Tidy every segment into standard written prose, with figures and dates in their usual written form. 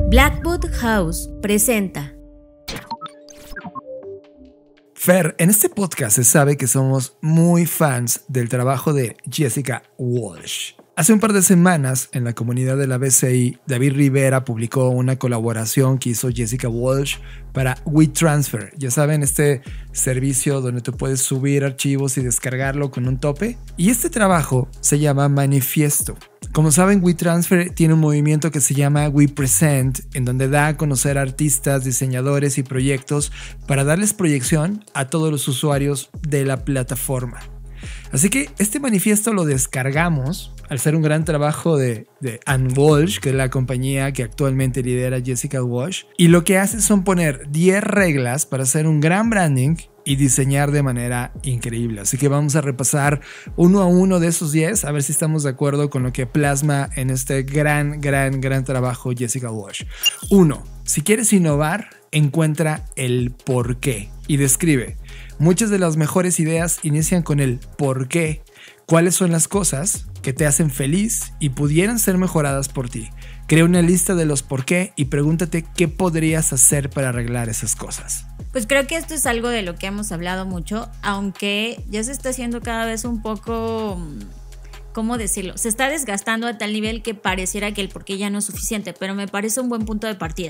Blackwood House presenta. Fer, en este podcast se sabe que somos muy fans del trabajo de Jessica Walsh. Hace un par de semanas, en la comunidad de la BCI, David Rivera publicó una colaboración que hizo Jessica Walsh para WeTransfer. Ya saben, este servicio donde tú puedes subir archivos y descargarlo con un tope. Y este trabajo se llama Manifiesto. Como saben, WeTransfer tiene un movimiento que se llama WePresent, en donde da a conocer artistas, diseñadores y proyectos para darles proyección a todos los usuarios de la plataforma. Así que este manifiesto lo descargamos al ser un gran trabajo de Ann Walsh, que es la compañía que actualmente lidera Jessica Walsh. Y lo que hace son poner 10 reglas para hacer un gran branding y diseñar de manera increíble. Así que vamos a repasar uno a uno de esos 10, a ver si estamos de acuerdo con lo que plasma en este gran trabajo Jessica Walsh. 1. Si quieres innovar, encuentra el por qué y describe. Muchas de las mejores ideas inician con el por qué. ¿Cuáles son las cosas que te hacen feliz y pudieran ser mejoradas por ti? Crea una lista de los por qué y pregúntate qué podrías hacer para arreglar esas cosas. Pues creo que esto es algo de lo que hemos hablado mucho, aunque ya se está haciendo cada vez un poco, ¿cómo decirlo? Se está desgastando a tal nivel que pareciera que el por qué ya no es suficiente, pero me parece un buen punto de partida.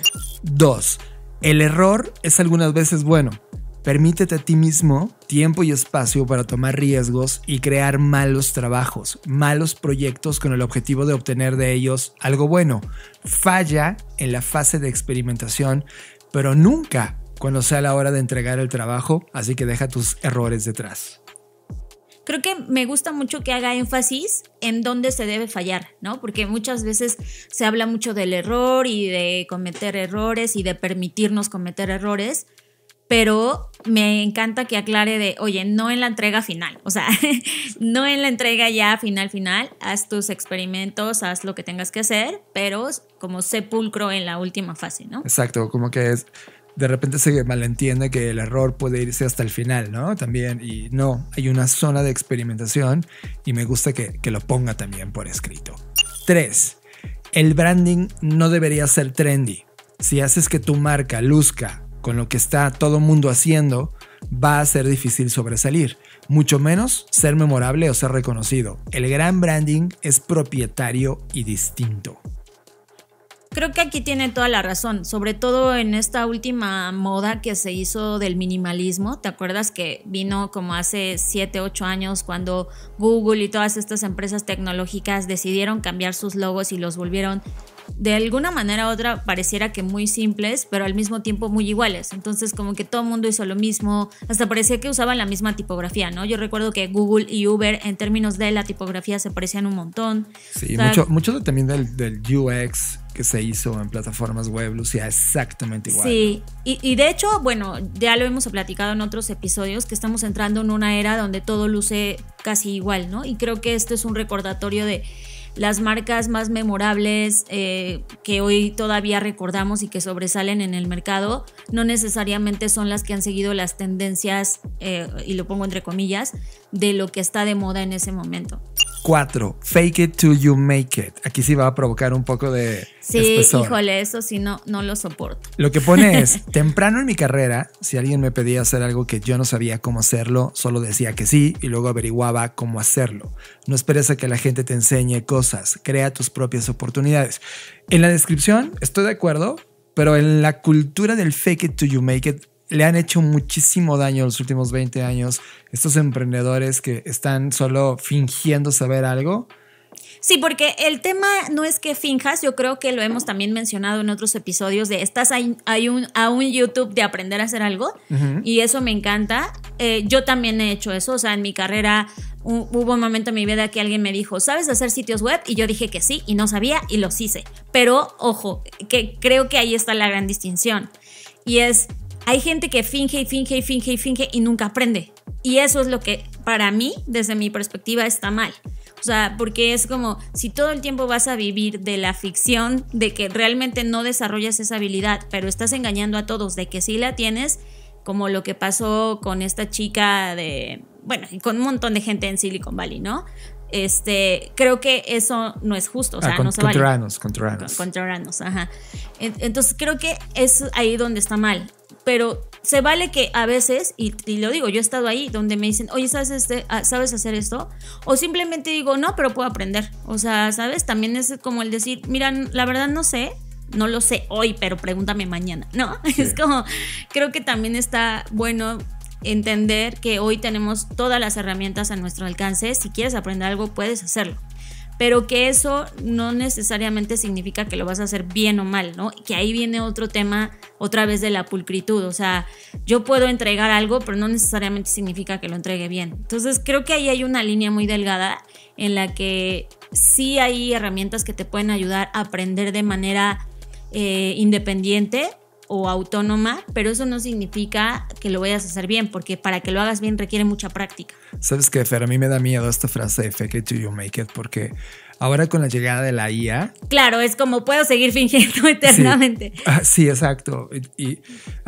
2. El error es algunas veces bueno. Permítete a ti mismo tiempo y espacio para tomar riesgos y crear malos trabajos, malos proyectos con el objetivo de obtener de ellos algo bueno. Falla en la fase de experimentación, pero nunca cuando sea la hora de entregar el trabajo, así que deja tus errores detrás. Creo que me gusta mucho que haga énfasis en dónde se debe fallar, ¿no? Porque muchas veces se habla mucho del error y de cometer errores y de permitirnos cometer errores, pero me encanta que aclare de, oye, no en la entrega final, o sea, no en la entrega ya final, haz tus experimentos, haz lo que tengas que hacer, pero como sepulcro en la última fase, ¿no? Exacto, como que de repente se malentiende que el error puede irse hasta el final, ¿no? También, y no, hay una zona de experimentación y me gusta que lo ponga también por escrito. 3. El branding no debería ser trendy. Si haces que tu marca luzca con lo que está todo mundo haciendo, va a ser difícil sobresalir, mucho menos ser memorable o ser reconocido. El gran branding es propietario y distinto. Creo que aquí tiene toda la razón, sobre todo en esta última moda que se hizo del minimalismo. ¿Te acuerdas que vino como hace 7, 8 años cuando Google y todas estas empresas tecnológicas decidieron cambiar sus logos y los volvieron de alguna manera u otra pareciera que muy simples, pero al mismo tiempo muy iguales? Entonces como que todo el mundo hizo lo mismo, hasta parecía que usaban la misma tipografía, ¿no? Yo recuerdo que Google y Uber en términos de la tipografía se parecían un montón. Sí, o sea, mucho también del UX que se hizo en plataformas web lucía exactamente igual. Sí, y de hecho, bueno, ya lo hemos platicado en otros episodios, que estamos entrando en una era donde todo luce casi igual, ¿no? Y creo que esto es un recordatorio de las marcas más memorables que hoy todavía recordamos y que sobresalen en el mercado, no necesariamente son las que han seguido las tendencias, y lo pongo entre comillas, de lo que está de moda en ese momento. 4. Fake it till you make it. Aquí sí va a provocar un poco de espesor. Híjole, eso sí no lo soporto. Lo que pone es, temprano en mi carrera, si alguien me pedía hacer algo que yo no sabía cómo hacerlo, solo decía que sí y luego averiguaba cómo hacerlo. No esperes a que la gente te enseñe cosas, crea tus propias oportunidades. En la descripción estoy de acuerdo, pero en la cultura del fake it till you make it le han hecho muchísimo daño los últimos 20 años estos emprendedores que están solo fingiendo saber algo. Sí, porque el tema no es que finjas, yo creo que lo hemos también mencionado en otros episodios de estás a un YouTube de aprender a hacer algo, y eso me encanta. Yo también he hecho eso, o sea, en mi carrera hubo un momento en mi vida que alguien me dijo, ¿sabes hacer sitios web? Y yo dije que sí, y no sabía, y los hice. Pero, ojo, que creo que ahí está la gran distinción, y es, hay gente que finge y nunca aprende, y eso es lo que para mí, desde mi perspectiva, está mal. O sea, porque es como si todo el tiempo vas a vivir de la ficción de que realmente no desarrollas esa habilidad, pero estás engañando a todos de que sí la tienes, como lo que pasó con esta chica y con un montón de gente en Silicon Valley, ¿no? creo que eso no es justo, o sea, no se vale. Contra ajá. Entonces creo que es ahí donde está mal, pero se vale que a veces, y lo digo, yo he estado ahí donde me dicen, oye, ¿sabes hacer esto? O simplemente digo, no, pero puedo aprender, o sea, ¿sabes? También es como el decir, mira, la verdad no sé, no lo sé hoy, pero pregúntame mañana, ¿no? Sí. Es como, creo que también está bueno entender que hoy tenemos todas las herramientas a nuestro alcance. Si quieres aprender algo, puedes hacerlo, pero que eso no necesariamente significa que lo vas a hacer bien o mal, ¿no? Que ahí viene otro tema, otra vez, de la pulcritud. O sea, yo puedo entregar algo, pero no necesariamente significa que lo entregue bien. Entonces creo que ahí hay una línea muy delgada en la que sí hay herramientas que te pueden ayudar a aprender de manera independiente o autónoma, pero eso no significa que lo vayas a hacer bien, porque para que lo hagas bien requiere mucha práctica. ¿Sabes qué, Fer? A mí me da miedo esta frase de fake it till you make it, porque ahora con la llegada de la IA... Claro, es como puedo seguir fingiendo eternamente. Sí, exacto. Y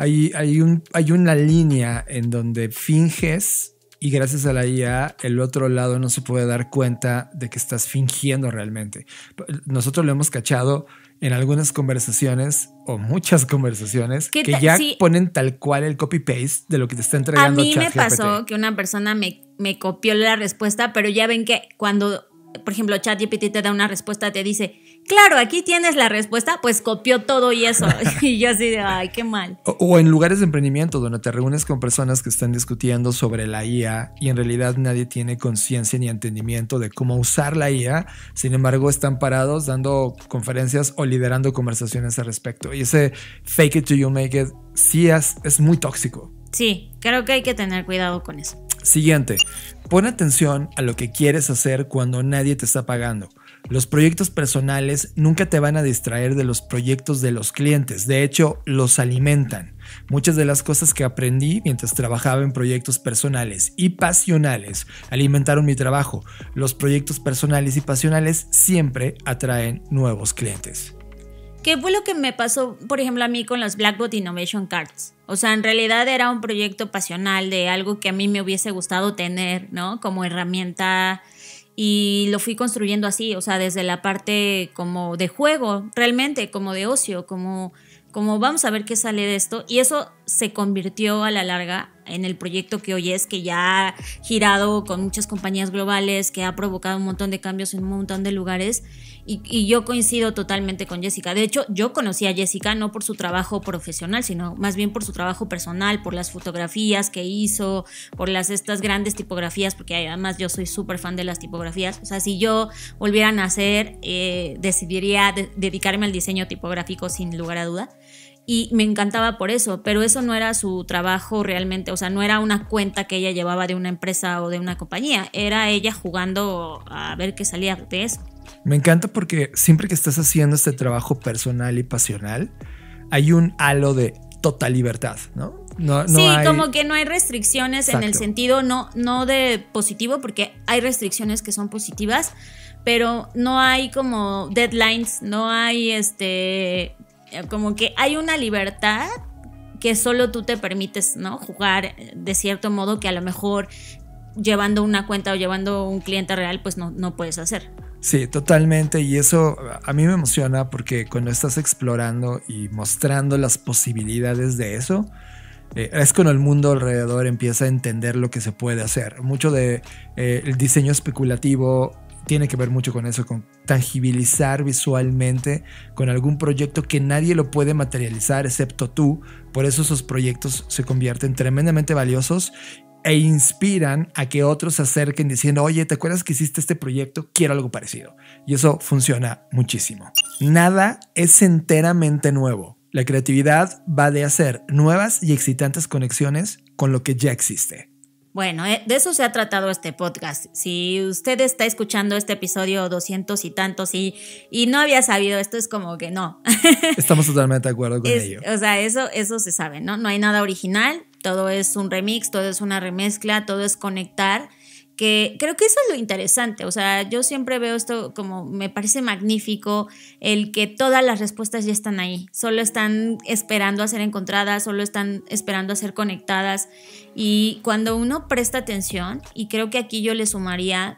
hay una línea en donde finges y gracias a la IA el otro lado no se puede dar cuenta de que estás fingiendo realmente. Nosotros lo hemos cachado en algunas conversaciones o muchas conversaciones que ya ponen tal cual el copy-paste de lo que te está entregando ChatGPT. A mí me pasó que una persona me copió la respuesta, pero ya ven que cuando, por ejemplo, ChatGPT te da una respuesta, te dice, claro, aquí tienes la respuesta, pues copió todo y eso. Y yo así de, ay, qué mal. O en lugares de emprendimiento donde te reúnes con personas que están discutiendo sobre la IA y en realidad nadie tiene conciencia ni entendimiento de cómo usar la IA. Sin embargo, están parados dando conferencias o liderando conversaciones al respecto. Y ese fake it till you make it sí es muy tóxico. Sí, creo que hay que tener cuidado con eso. Siguiente, pon atención a lo que quieres hacer cuando nadie te está pagando. Los proyectos personales nunca te van a distraer de los proyectos de los clientes. De hecho, los alimentan. Muchas de las cosas que aprendí mientras trabajaba en proyectos personales y pasionales alimentaron mi trabajo. Los proyectos personales y pasionales siempre atraen nuevos clientes. ¿Qué fue lo que me pasó, por ejemplo, a mí con los Blackboard Innovation Cards? O sea, en realidad era un proyecto pasional de algo que a mí me hubiese gustado tener, ¿no? Como herramienta, y lo fui construyendo así, o sea, desde la parte como de juego, realmente, como de ocio, como vamos a ver qué sale de esto. Y eso se convirtió a la larga en el proyecto que hoy es, que ya ha girado con muchas compañías globales, que ha provocado un montón de cambios en un montón de lugares. Y yo coincido totalmente con Jessica. De hecho, yo conocí a Jessica no por su trabajo profesional, sino más bien por su trabajo personal, por las fotografías que hizo, por estas grandes tipografías, porque además yo soy súper fan de las tipografías. O sea, si yo volviera a nacer, decidiría dedicarme al diseño tipográfico sin lugar a duda. Y me encantaba por eso, pero eso no era su trabajo realmente, o sea, no era una cuenta que ella llevaba de una empresa o de una compañía, era ella jugando a ver qué salía de eso. Me encanta porque siempre que estás haciendo este trabajo personal y pasional, hay un halo de total libertad, ¿no? No sí, hay... como que no hay restricciones. Exacto. En el sentido no de positivo, porque hay restricciones que son positivas, pero no hay como deadlines, no hay como que hay una libertad que solo tú te permites, ¿no? Jugar de cierto modo que a lo mejor llevando una cuenta o llevando un cliente real, pues no puedes hacer. Sí, totalmente. Y eso a mí me emociona porque cuando estás explorando y mostrando las posibilidades de eso, es cuando el mundo alrededor empieza a entender lo que se puede hacer. Mucho de el diseño especulativo tiene que ver mucho con eso, con tangibilizar visualmente con algún proyecto que nadie lo puede materializar excepto tú. Por eso esos proyectos se convierten tremendamente valiosos e inspiran a que otros se acerquen diciendo, oye, ¿te acuerdas que hiciste este proyecto? Quiero algo parecido. Y eso funciona muchísimo. Nada es enteramente nuevo. La creatividad va de hacer nuevas y excitantes conexiones con lo que ya existe. Bueno, de eso se ha tratado este podcast. Si usted está escuchando este episodio 200 y tantos y no había sabido esto, es como que no. Estamos totalmente de acuerdo con ello. O sea, eso se sabe, ¿no? No hay nada original, todo es un remix, todo es una remezcla, todo es conectar, que creo que eso es lo interesante. O sea, yo siempre veo esto como, me parece magnífico el que todas las respuestas ya están ahí, solo están esperando a ser encontradas, solo están esperando a ser conectadas. Y cuando uno presta atención, y creo que aquí yo le sumaría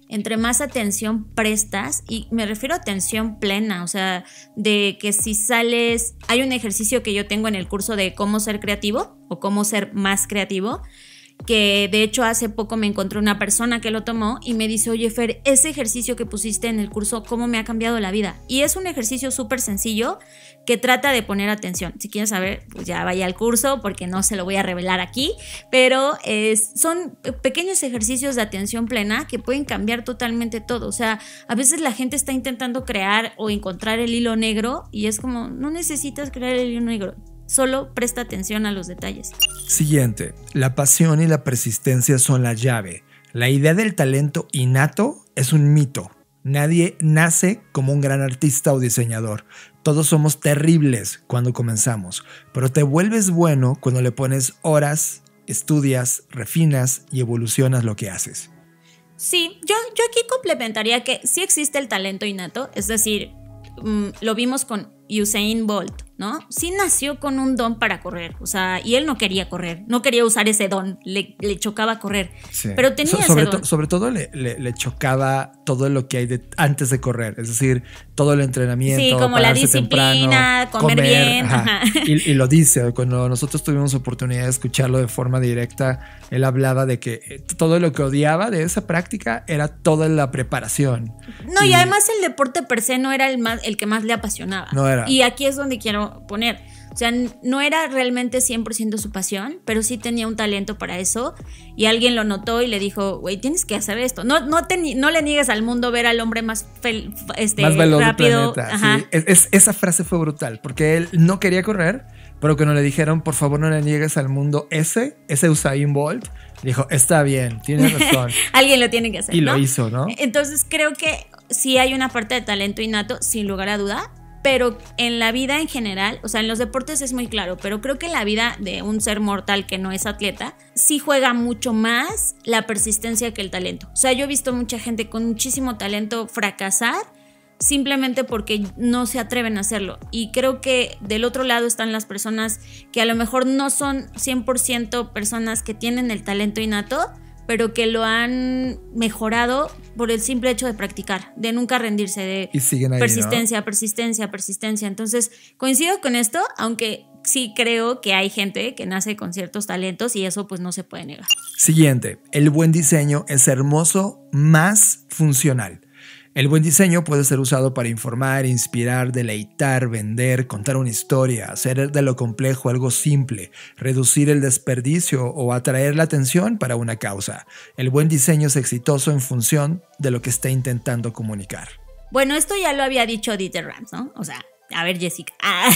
entre más atención prestas, y me refiero a atención plena, o sea, de que si sales, hay un ejercicio que yo tengo en el curso de cómo ser creativo o cómo ser más creativo, que de hecho hace poco me encontré una persona que lo tomó y me dice, oye Fer, ese ejercicio que pusiste en el curso, ¿cómo me ha cambiado la vida? Y es un ejercicio súper sencillo que trata de poner atención. Si quieren saber, pues ya vaya al curso porque no se lo voy a revelar aquí, pero son pequeños ejercicios de atención plena que pueden cambiar totalmente todo. O sea, a veces la gente está intentando crear o encontrar el hilo negro y es como, no necesitas crear el hilo negro. Solo presta atención a los detalles. Siguiente, la pasión y la persistencia son la llave. La idea del talento innato es un mito. Nadie nace como un gran artista o diseñador. Todos somos terribles cuando comenzamos, pero te vuelves bueno cuando le pones horas, estudias, refinas y evolucionas lo que haces. Sí, yo aquí complementaría que sí existe el talento innato, es decir, lo vimos con Usain Bolt, ¿no? Sí nació con un don para correr, o sea, y él no quería correr, no quería usar ese don, le chocaba correr, sí. Pero tenía ese don. Sobre todo le chocaba todo lo que hay antes de correr, es decir, todo el entrenamiento, sí, como la disciplina, temprano, comer bien. Ajá. Y lo dice, cuando nosotros tuvimos oportunidad de escucharlo de forma directa, él hablaba de que todo lo que odiaba de esa práctica era toda la preparación. No, y además el deporte per se no era el que más le apasionaba. No era. Y aquí es donde quiero poner, o sea, no era realmente 100% su pasión, pero sí tenía un talento para eso y alguien lo notó y le dijo, güey, tienes que hacer esto. No le niegues al mundo ver al hombre más veloz rápido. Del planeta. Sí. Esa frase fue brutal porque él no quería correr, pero cuando le dijeron, por favor no le niegues al mundo ese Usain Bolt, dijo, está bien, tienes razón. Alguien lo tiene que hacer, y ¿no? Lo hizo, ¿no? Entonces creo que sí hay una parte de talento innato, sin lugar a duda. Pero en la vida en general, o sea, en los deportes es muy claro, pero creo que en la vida de un ser mortal que no es atleta, sí juega mucho más la persistencia que el talento. O sea, yo he visto mucha gente con muchísimo talento fracasar simplemente porque no se atreven a hacerlo. Y creo que del otro lado están las personas que a lo mejor no son 100% personas que tienen el talento innato, pero que lo han mejorado por el simple hecho de practicar, de nunca rendirse, de y siguen ahí, persistencia, ¿no? persistencia. Entonces, coincido con esto, aunque sí creo que hay gente que nace con ciertos talentos y eso pues no se puede negar. Siguiente, el buen diseño es hermoso, más funcional. El buen diseño puede ser usado para informar, inspirar, deleitar, vender, contar una historia, hacer de lo complejo algo simple, reducir el desperdicio o atraer la atención para una causa. El buen diseño es exitoso en función de lo que está intentando comunicar. Bueno, esto ya lo había dicho Dieter Rams, ¿no? O sea, a ver, Jessica.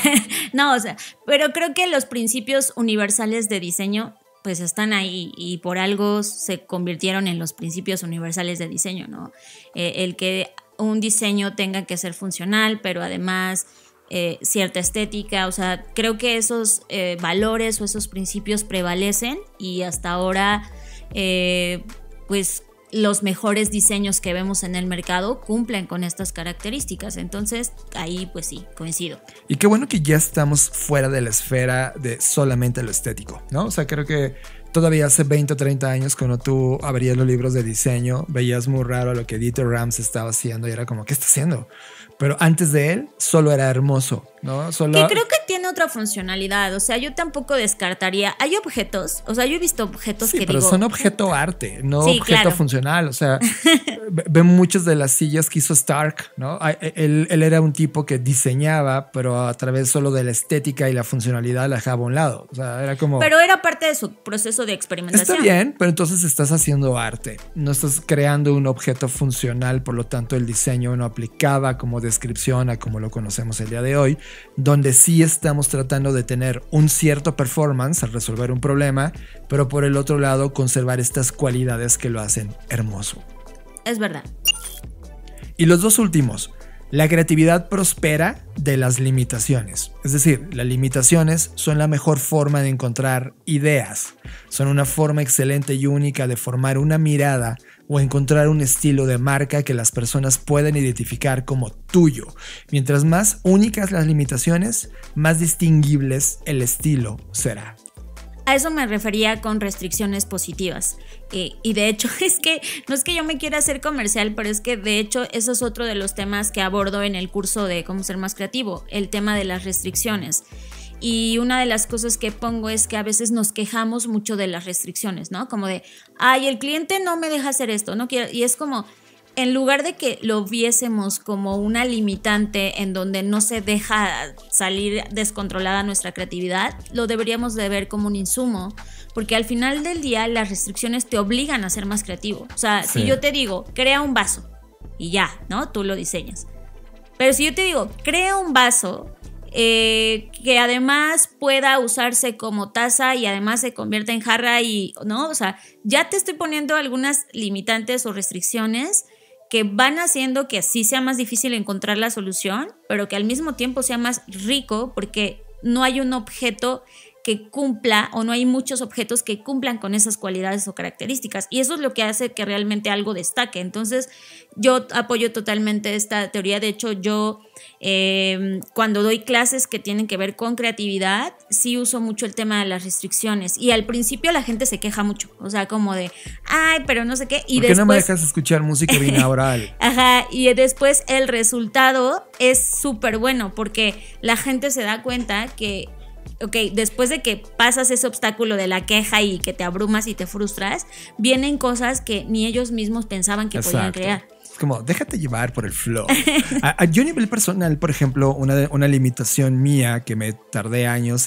No, o sea, pero creo que los principios universales de diseño pues están ahí y por algo se convirtieron en los principios universales de diseño, ¿no? El que un diseño tenga que ser funcional, pero además cierta estética, o sea, creo que esos valores o esos principios prevalecen y hasta ahora pues los mejores diseños que vemos en el mercado cumplen con estas características. Entonces, ahí pues sí, coincido. Y qué bueno que ya estamos fuera de la esfera de solamente lo estético, ¿no? O sea, creo que todavía hace 20 o 30 años cuando tú abrías los libros de diseño, veías muy raro lo que Dieter Rams estaba haciendo y era como, ¿qué está haciendo? Pero antes de él, solo era hermoso, ¿no? Que creo que tiene otra funcionalidad, o sea, yo tampoco descartaría, hay objetos, o sea, yo he visto objetos sí, que pero digo... son objeto arte, no sí, objeto claro. funcional, o sea, ven muchas de las sillas que hizo Stark, ¿no? Él era un tipo que diseñaba, pero a través solo de la estética y la funcionalidad la dejaba a un lado, o sea, era como... Pero era parte de su proceso de experimentación. Está bien, pero entonces estás haciendo arte, no estás creando un objeto funcional, por lo tanto el diseño no aplicaba como descripción a como lo conocemos el día de hoy, donde sí estamos tratando de tener un cierto performance al resolver un problema, pero por el otro lado conservar estas cualidades que lo hacen hermoso. Es verdad. Y los dos últimos, la creatividad prospera de las limitaciones. Es decir, las limitaciones son la mejor forma de encontrar ideas. Son una forma excelente y única de formar una mirada o encontrar un estilo de marca que las personas pueden identificar como tuyo. Mientras más únicas las limitaciones, más distinguibles el estilo será. A eso me refería con restricciones positivas. Y de hecho, no es que yo me quiera hacer comercial, pero es que de hecho eso es otro de los temas que abordo en el curso de Cómo ser más creativo, el tema de las restricciones. Y una de las cosas que pongo es que a veces nos quejamos mucho de las restricciones, ¿no? Como de, ay, el cliente no me deja hacer esto, no quiero. Y es como, en lugar de que lo viésemos como una limitante en donde no se deja salir descontrolada nuestra creatividad, lo deberíamos de ver como un insumo, porque al final del día las restricciones te obligan a ser más creativo. O sea, sí. Si yo te digo, crea un vaso y ya, ¿no? Tú lo diseñas. Pero si yo te digo, crea un vaso que además pueda usarse como taza y además se convierta en jarra y, ¿no? O sea, ya te estoy poniendo algunas limitantes o restricciones que van haciendo que sí sea más difícil encontrar la solución, pero que al mismo tiempo sea más rico porque no hay un objeto que cumpla o no hay muchos objetos que cumplan con esas cualidades o características, y eso es lo que hace que realmente algo destaque. Entonces yo apoyo totalmente esta teoría. De hecho, yo cuando doy clases que tienen que ver con creatividad, sí uso mucho el tema de las restricciones, y al principio la gente se queja mucho, o sea, como de, ay, pero no sé qué, y ¿por qué después no me dejas escuchar música binaural? Ajá, y después el resultado es súper bueno, porque la gente se da cuenta que ok, después de que pasas ese obstáculo de la queja y que te abrumas y te frustras, vienen cosas que ni ellos mismos pensaban que podían crear. Es como, déjate llevar por el flow. Yo a nivel personal, por ejemplo, una limitación mía que me tardé años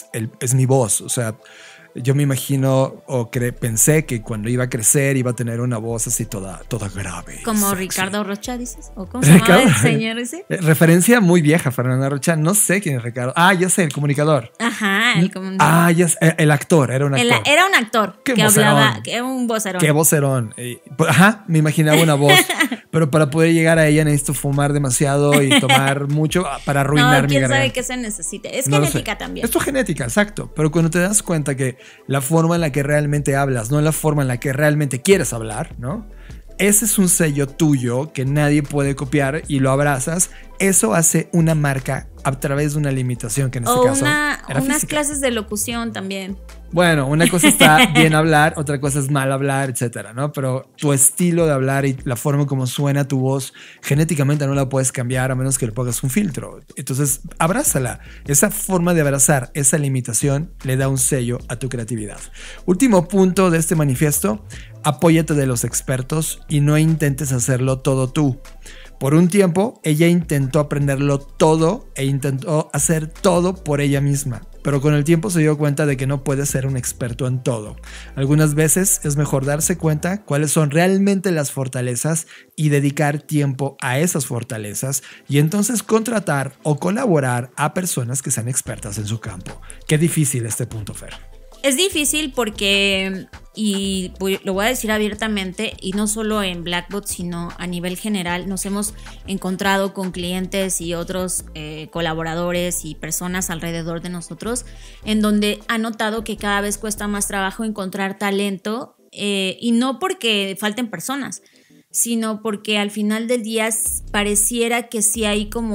es mi voz. O sea, yo me imagino pensé que cuando iba a crecer iba a tener una voz así toda grave. Como sexy. Ricardo Rocha, dices. ¿O cómo se llama el señor ese? Referencia muy vieja, Fernanda Rocha. No sé quién es Ricardo. Ya sé, el comunicador. Ajá, el comunicador. Ya sé, el actor, era un actor. Era un actor que hablaba, que era un vocerón. Qué vocerón. Me imaginaba una voz. Pero para poder llegar a ella necesito fumar demasiado y tomar mucho para arruinar mi garganta. ¿Quién sabe qué se necesita? Es genética también. Es tu genética, exacto. Pero cuando te das cuenta que la forma en la que realmente hablas no es la forma en la que realmente quieres hablar, ¿no? Ese es un sello tuyo que nadie puede copiar y lo abrazas. Eso hace una marca a través de una limitación que en este caso era unas física. Clases de locución también. Bueno, una cosa está bien hablar, otra cosa es mal hablar, etcétera, ¿no? Pero tu estilo de hablar y la forma como suena tu voz, genéticamente no la puedes cambiar a menos que le pongas un filtro. Entonces, abrázala. Esa forma de abrazar esa limitación le da un sello a tu creatividad. Último punto de este manifiesto: apóyate de los expertos y no intentes hacerlo todo tú. Por un tiempo, ella intentó aprenderlo todo e intentó hacer todo por ella misma, pero con el tiempo se dio cuenta de que no puede ser un experto en todo. Algunas veces es mejor darse cuenta cuáles son realmente las fortalezas y dedicar tiempo a esas fortalezas, y entonces contratar o colaborar a personas que sean expertas en su campo. Qué difícil este punto, Fer. Es difícil porque, y lo voy a decir abiertamente, y no solo en Blackbot, sino a nivel general, nos hemos encontrado con clientes y otros colaboradores y personas alrededor de nosotros, en donde han notado que cada vez cuesta más trabajo encontrar talento, y no porque falten personas, sino porque al final del día pareciera que sí hay como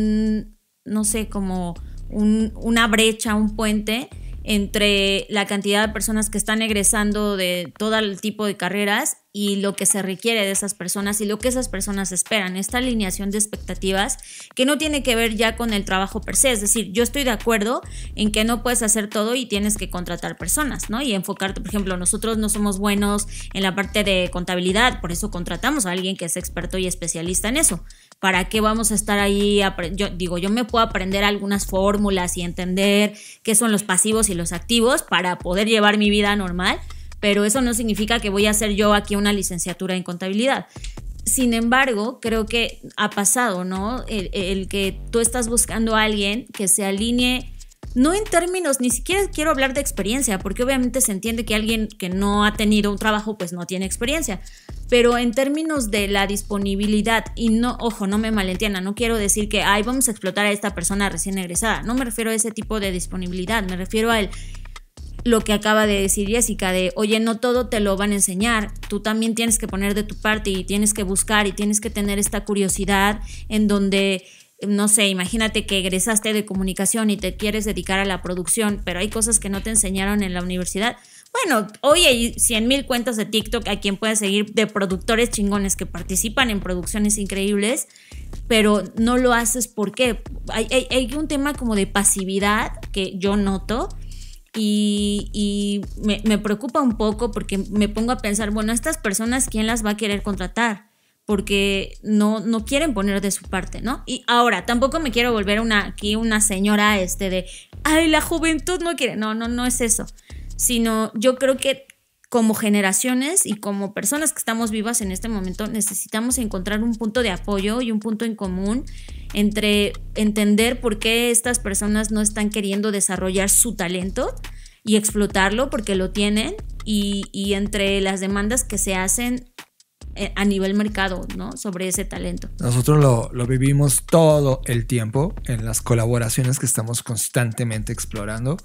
una brecha, un puente entre la cantidad de personas que están egresando de todo el tipo de carreras y lo que se requiere de esas personas y lo que esas personas esperan. Esta alineación de expectativas que no tiene que ver ya con el trabajo per se. Es decir, yo estoy de acuerdo en que no puedes hacer todo y tienes que contratar personas, ¿no? Y enfocarte, por ejemplo, nosotros no somos buenos en la parte de contabilidad, por eso contratamos a alguien que es experto y especialista en eso. ¿Para qué vamos a estar ahí? Yo me puedo aprender algunas fórmulas y entender qué son los pasivos y los activos para poder llevar mi vida normal, pero eso no significa que voy a hacer yo aquí una licenciatura en contabilidad. Sin embargo, creo que ha pasado, ¿no? El que tú estás buscando a alguien que se alinee, no en términos, ni siquiera quiero hablar de experiencia, porque obviamente se entiende que alguien que no ha tenido un trabajo pues no tiene experiencia, pero en términos de la disponibilidad, y no, ojo, no me malentiendan, no quiero decir que vamos a explotar a esta persona recién egresada, no me refiero a ese tipo de disponibilidad, me refiero a lo que acaba de decir Jessica, de oye, no todo te lo van a enseñar, tú también tienes que poner de tu parte y tienes que buscar y tienes que tener esta curiosidad en donde no sé, imagínate que egresaste de comunicación y te quieres dedicar a la producción, pero hay cosas que no te enseñaron en la universidad. Bueno, hoy hay 100,000 cuentas de TikTok a quien puedes seguir de productores chingones que participan en producciones increíbles, pero no lo haces. ¿Por qué? Hay un tema como de pasividad que yo noto y me preocupa un poco porque me pongo a pensar, bueno, estas personas, ¿quién las va a querer contratar? Porque no quieren poner de su parte, ¿no? Y ahora, tampoco me quiero volver aquí una señora de, ay, la juventud no quiere. No es eso. Sino yo creo que como generaciones y como personas que estamos vivas en este momento necesitamos encontrar un punto de apoyo y un punto en común entre entender por qué estas personas no están queriendo desarrollar su talento y explotarlo porque lo tienen y entre las demandas que se hacen a nivel mercado, ¿no? Sobre ese talento. Nosotros lo vivimos todo el tiempo en las colaboraciones que estamos constantemente explorando.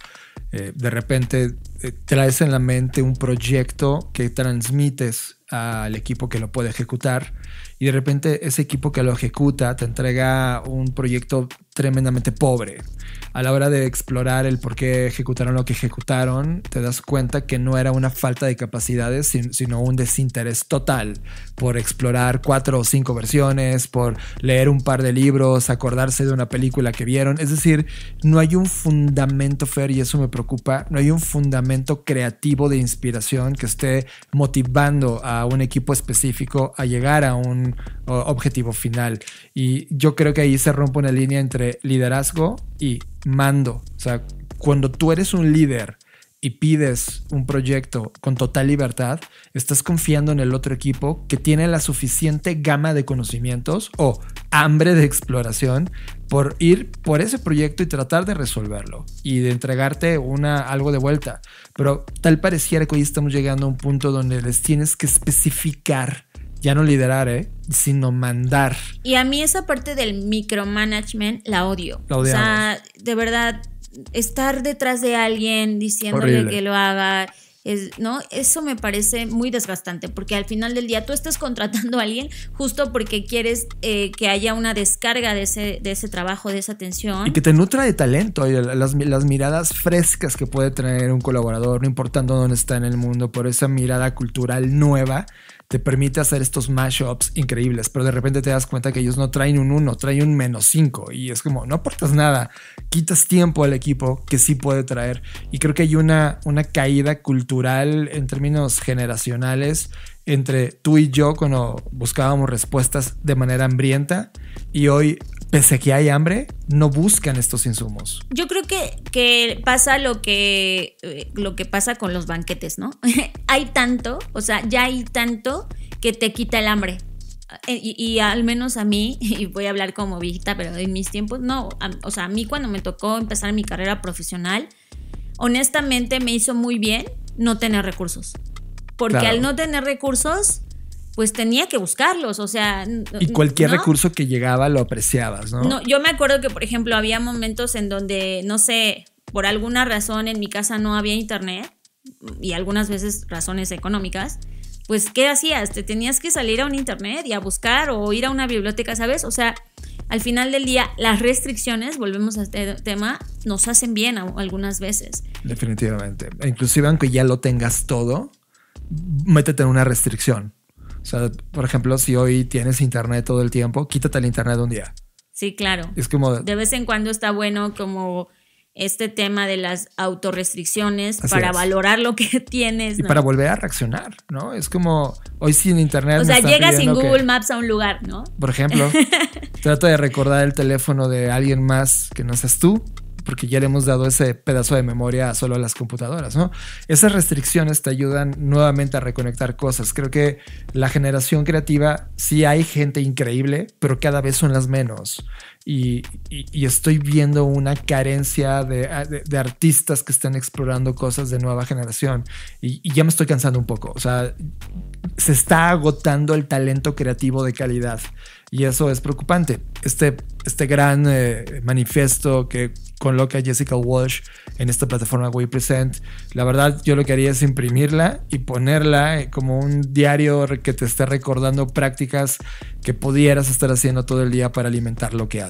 De repente traes en la mente un proyecto que transmites al equipo que lo puede ejecutar y de repente ese equipo que lo ejecuta te entrega un proyecto tremendamente pobre. A la hora de explorar el por qué ejecutaron lo que ejecutaron, te das cuenta que no era una falta de capacidades, sino un desinterés total por explorar 4 o 5 versiones, por leer un par de libros, acordarse de una película que vieron. Es decir, no hay un fundamento, Fer, y eso me preocupa, no hay un fundamento creativo de inspiración que esté motivando a un equipo específico a llegar a un objetivo final. Y yo creo que ahí se rompe una línea entre liderazgo y mando. O sea, cuando tú eres un líder y pides un proyecto con total libertad, estás confiando en el otro equipo que tiene la suficiente gama de conocimientos o hambre de exploración por ir por ese proyecto y tratar de resolverlo y de entregarte algo de vuelta. Pero tal pareciera que hoy estamos llegando a un punto donde les tienes que especificar, ya no liderar, sino mandar. Y a mí esa parte del micromanagement la odio. O sea, de verdad, estar detrás de alguien diciéndole que lo haga, ¿no? Eso me parece muy desgastante, porque al final del día tú estás contratando a alguien justo porque quieres que haya una descarga de ese trabajo, de esa atención. Y que te nutra de talento, las miradas frescas que puede tener un colaborador, no importando dónde está en el mundo, por esa mirada cultural nueva, te permite hacer estos mashups increíbles, pero de repente te das cuenta que ellos no traen un 1, traen un -5 y es como, no aportas nada, quitas tiempo al equipo que sí puede traer. Y creo que hay una caída cultural en términos generacionales entre tú y yo cuando buscábamos respuestas de manera hambrienta y hoy, pese a que hay hambre, no buscan estos insumos. Yo creo que pasa lo que pasa con los banquetes, ¿no? Hay tanto, o sea, ya hay tanto que te quita el hambre. Y al menos a mí, y voy a hablar como viejita, pero en mis tiempos, no. O sea, a mí cuando me tocó empezar mi carrera profesional, honestamente me hizo muy bien no tener recursos. Porque al no tener recursos, pues tenía que buscarlos, o sea... Y cualquier recurso que llegaba lo apreciabas, ¿no? No, yo me acuerdo que, por ejemplo, había momentos en donde, no sé, por alguna razón en mi casa no había internet y algunas veces razones económicas, pues ¿qué hacías? Te tenías que salir a un internet y a buscar o ir a una biblioteca, ¿sabes? O sea, al final del día, las restricciones, volvemos a este tema, nos hacen bien algunas veces. Definitivamente. Inclusive aunque ya lo tengas todo, métete en una restricción. O sea, por ejemplo, si hoy tienes internet todo el tiempo, quítate el internet un día. Sí, claro. Es como... De vez en cuando está bueno como este tema de las autorrestricciones para valorar lo que tienes, ¿no? Y para volver a reaccionar, ¿no? Es como hoy sin internet... O sea, llegas sin Google Maps a un lugar, ¿no? Por ejemplo, trato de recordar el teléfono de alguien más que no seas tú, porque ya le hemos dado ese pedazo de memoria solo a las computadoras, ¿no? Esas restricciones te ayudan nuevamente a reconectar cosas. Creo que la generación creativa, sí hay gente increíble, pero cada vez son las menos. Y estoy viendo una carencia de artistas que están explorando cosas de nueva generación. Y ya me estoy cansando un poco. O sea, se está agotando el talento creativo de calidad. Y eso es preocupante. Este gran manifiesto que coloca Jessica Walsh en esta plataforma We Present, la verdad yo lo que haría es imprimirla y ponerla como un diario que te esté recordando prácticas que pudieras estar haciendo todo el día para alimentar lo que haces.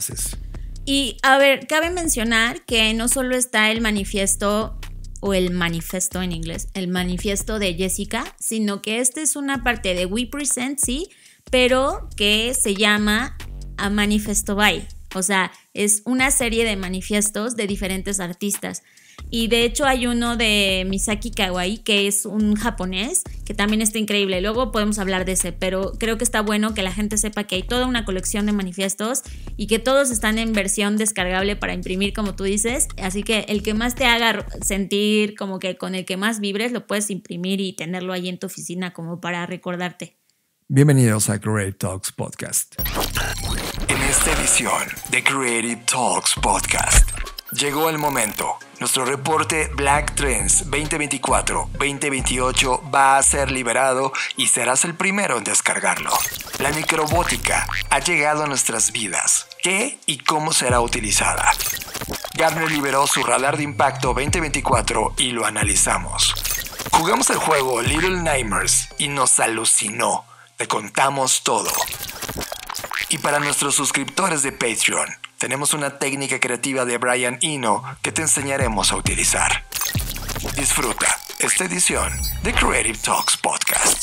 haces. Y a ver, cabe mencionar que no solo está el manifiesto o el manifiesto en inglés, el manifiesto de Jessica, sino que este es una parte de We Present, sí, pero que se llama A Manifesto By. O sea, es una serie de manifiestos de diferentes artistas. Y de hecho hay uno de Misaki Kawai, que es un japonés, que también está increíble. Luego podemos hablar de ese, pero creo que está bueno que la gente sepa que hay toda una colección de manifiestos y que todos están en versión descargable para imprimir, como tú dices. Así que el que más te haga sentir como que con el que más vibres, lo puedes imprimir y tenerlo ahí en tu oficina como para recordarte. Bienvenidos a Creative Talks Podcast. En esta edición de Creative Talks Podcast llegó el momento. Nuestro reporte Black Trends 2024-2028 va a ser liberado y serás el primero en descargarlo. La microbótica ha llegado a nuestras vidas. ¿Qué y cómo será utilizada? Gartner liberó su radar de impacto 2024 y lo analizamos. Jugamos el juego Little Nightmares y nos alucinó. Te contamos todo. Y para nuestros suscriptores de Patreon, tenemos una técnica creativa de Brian Eno que te enseñaremos a utilizar. Disfruta esta edición de Creative Talks Podcast.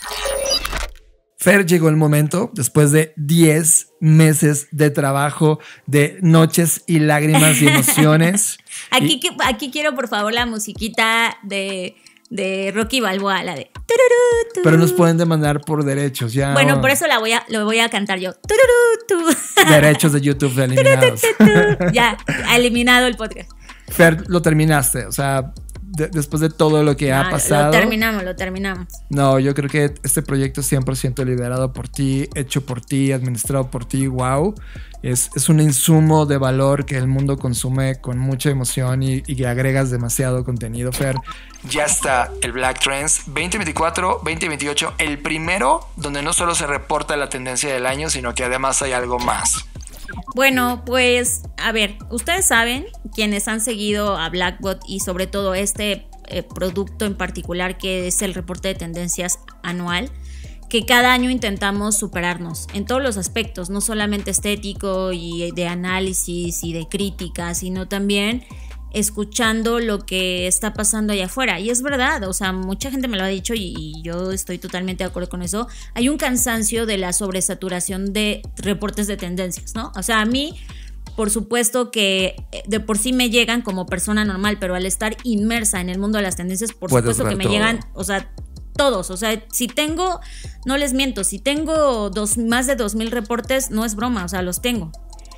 Fer, llegó el momento, después de 10 meses de trabajo, de noches y lágrimas y emociones. Aquí quiero, por favor, la musiquita de Rocky Balboa, la de... Pero nos pueden demandar por derechos, ya. Bueno, por eso lo voy a cantar yo. Derechos de YouTube eliminados. Ya, eliminado el podcast. Fer, lo terminaste, o sea, después de todo lo que ha pasado. Lo terminamos. No, yo creo que este proyecto es 100% liderado por ti, hecho por ti, administrado por ti, wow. Es un insumo de valor que el mundo consume con mucha emoción y que agregas demasiado contenido, Fer. Ya está el Black Trends 2024-2028, el primero donde no solo se reporta la tendencia del año, sino que además hay algo más. Bueno, pues, a ver, ustedes saben, quienes han seguido a Blackbot y sobre todo este producto en particular que es el reporte de tendencias anual, que cada año intentamos superarnos en todos los aspectos, no solamente estético y de análisis y de crítica, sino también escuchando lo que está pasando allá afuera. Y es verdad, o sea, mucha gente me lo ha dicho y yo estoy totalmente de acuerdo con eso. Hay un cansancio de la sobresaturación de reportes de tendencias, ¿no? O sea, a mí, por supuesto que de por sí me llegan como persona normal, pero al estar inmersa en el mundo de las tendencias, por supuesto que me llegan, o sea, todos. O sea, si tengo, no les miento, si tengo más de 2,000 reportes, no es broma, o sea, los tengo.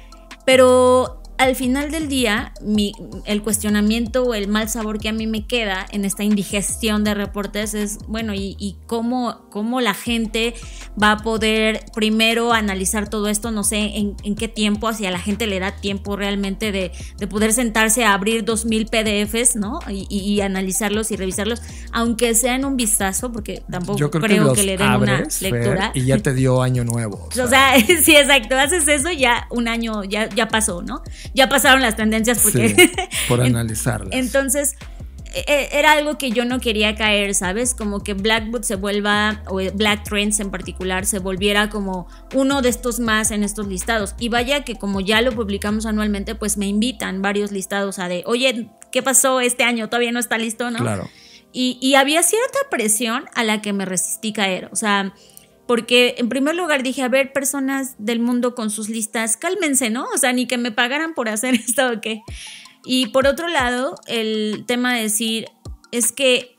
Pero al final del día, el cuestionamiento o el mal sabor que a mí me queda en esta indigestión de reportes es, bueno, y cómo la gente va a poder primero analizar todo esto, no sé en qué tiempo, si a la gente le da tiempo realmente de poder sentarse a abrir 2,000 PDFs, ¿no? Y analizarlos y revisarlos, aunque sea en un vistazo, porque tampoco creo que le den una lectura. Fer, y ya te dio año nuevo. O sea, sí, exacto, haces eso, ya un año ya pasó, ¿no? Ya pasaron las tendencias porque... Sí, por analizarlas. Entonces, era algo que yo no quería caer, ¿sabes? Como que Blackbot se vuelva, o Black Trends en particular, se volviera como uno de estos más en estos listados. Y vaya que como ya lo publicamos anualmente, pues me invitan varios listados a oye, ¿qué pasó este año? Todavía no está listo, ¿no? Claro. Y había cierta presión a la que me resistí caer, o sea... Porque en primer lugar dije, a ver, personas del mundo con sus listas, cálmense, ¿no? O sea, ni que me pagaran por hacer esto o qué. Y por otro lado, el tema de decir, es que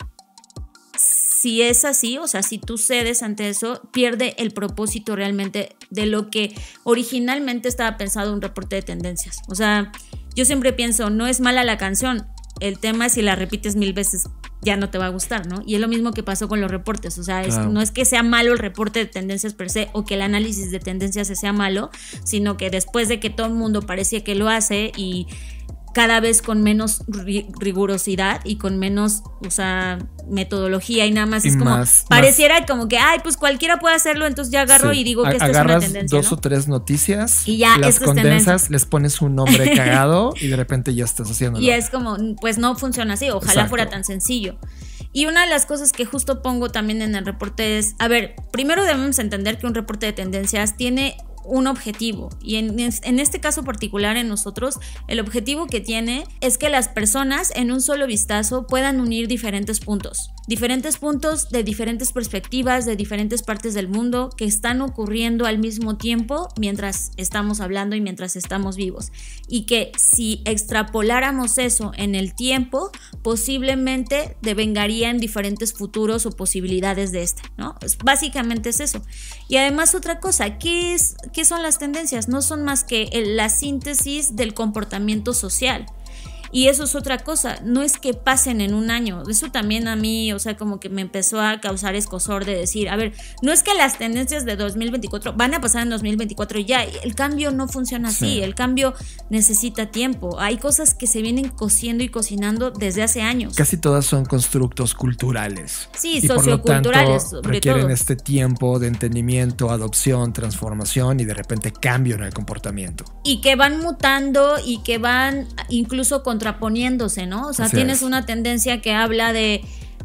si es así, o sea, si tú cedes ante eso, pierde el propósito realmente de lo que originalmente estaba pensado un reporte de tendencias. O sea, yo siempre pienso, no es mala la canción, el tema es si la repites 1000 veces ya no te va a gustar, ¿no? Y es lo mismo que pasó con los reportes, o sea, claro. No es que sea malo el reporte de tendencias per se o que el análisis de tendencias sea malo, sino que después de que todo el mundo parecía que lo hace y cada vez con menos rigurosidad y con menos, o sea, metodología y nada más es como, pareciera como que, ay, pues cualquiera puede hacerlo, entonces ya agarro y digo que esta es una tendencia, dos, ¿no? O 3 noticias y ya las condensas, les pones un nombre cagado y de repente ya estás haciéndolo. Y es como, pues no funciona así, ojalá fuera tan sencillo. Y una de las cosas que justo pongo también en el reporte es, a ver, primero debemos entender que un reporte de tendencias tiene un objetivo, y en este caso particular en nosotros, el objetivo que tiene es que las personas en un solo vistazo puedan unir diferentes puntos de diferentes perspectivas, de diferentes partes del mundo que están ocurriendo al mismo tiempo mientras estamos hablando y mientras estamos vivos, y que si extrapoláramos eso en el tiempo, posiblemente devengaría en diferentes futuros o posibilidades de ¿no? Básicamente es eso. Y además otra cosa, ¿qué son las tendencias? No son más que la síntesis del comportamiento social. Y eso es otra cosa, no es que pasen en un año. Eso también a mí, o sea, como que me empezó a causar escozor de decir, a ver, no es que las tendencias de 2024 van a pasar en 2024 y ya. El cambio no funciona así, sí. El cambio necesita tiempo. Hay cosas que se vienen cociendo y cocinando desde hace años. Casi todas son constructos culturales. Sí, y socioculturales, por lo tanto, requieren este tiempo de entendimiento, adopción, transformación y de repente cambio en el comportamiento. Y que van mutando y que van incluso contraponiéndose, ¿no? O sea, tienes una tendencia que habla de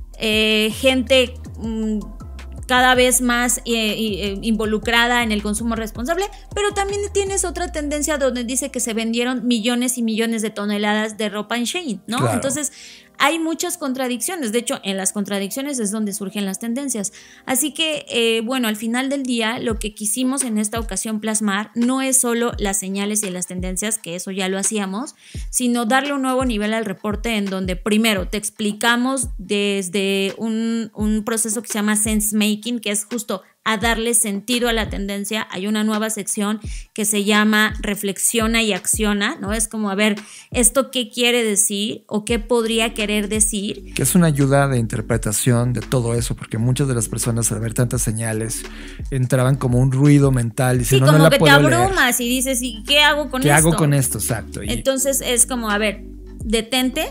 gente cada vez más involucrada en el consumo responsable, pero también tienes otra tendencia donde dice que se vendieron millones y millones de toneladas de ropa en Shein, ¿no? Claro. Entonces, hay muchas contradicciones. De hecho, en las contradicciones es donde surgen las tendencias. Así que, bueno, al final del día, lo que quisimos en esta ocasión plasmar no es solo las señales y las tendencias, que eso ya lo hacíamos, sino darle un nuevo nivel al reporte en donde primero te explicamos desde un proceso que se llama sense making, que es justo a darle sentido a la tendencia. Hay una nueva sección que se llama reflexiona y acciona, ¿no? Es como, a ver, ¿esto qué quiere decir o qué podría querer decir? Que es una ayuda de interpretación de todo eso, porque muchas de las personas al ver tantas señales entraban como un ruido mental y sí, como no la que te abrumas leer. Y dices, ¿y qué hago con esto? ¿Qué hago con esto? Exacto. Entonces es como, a ver, detente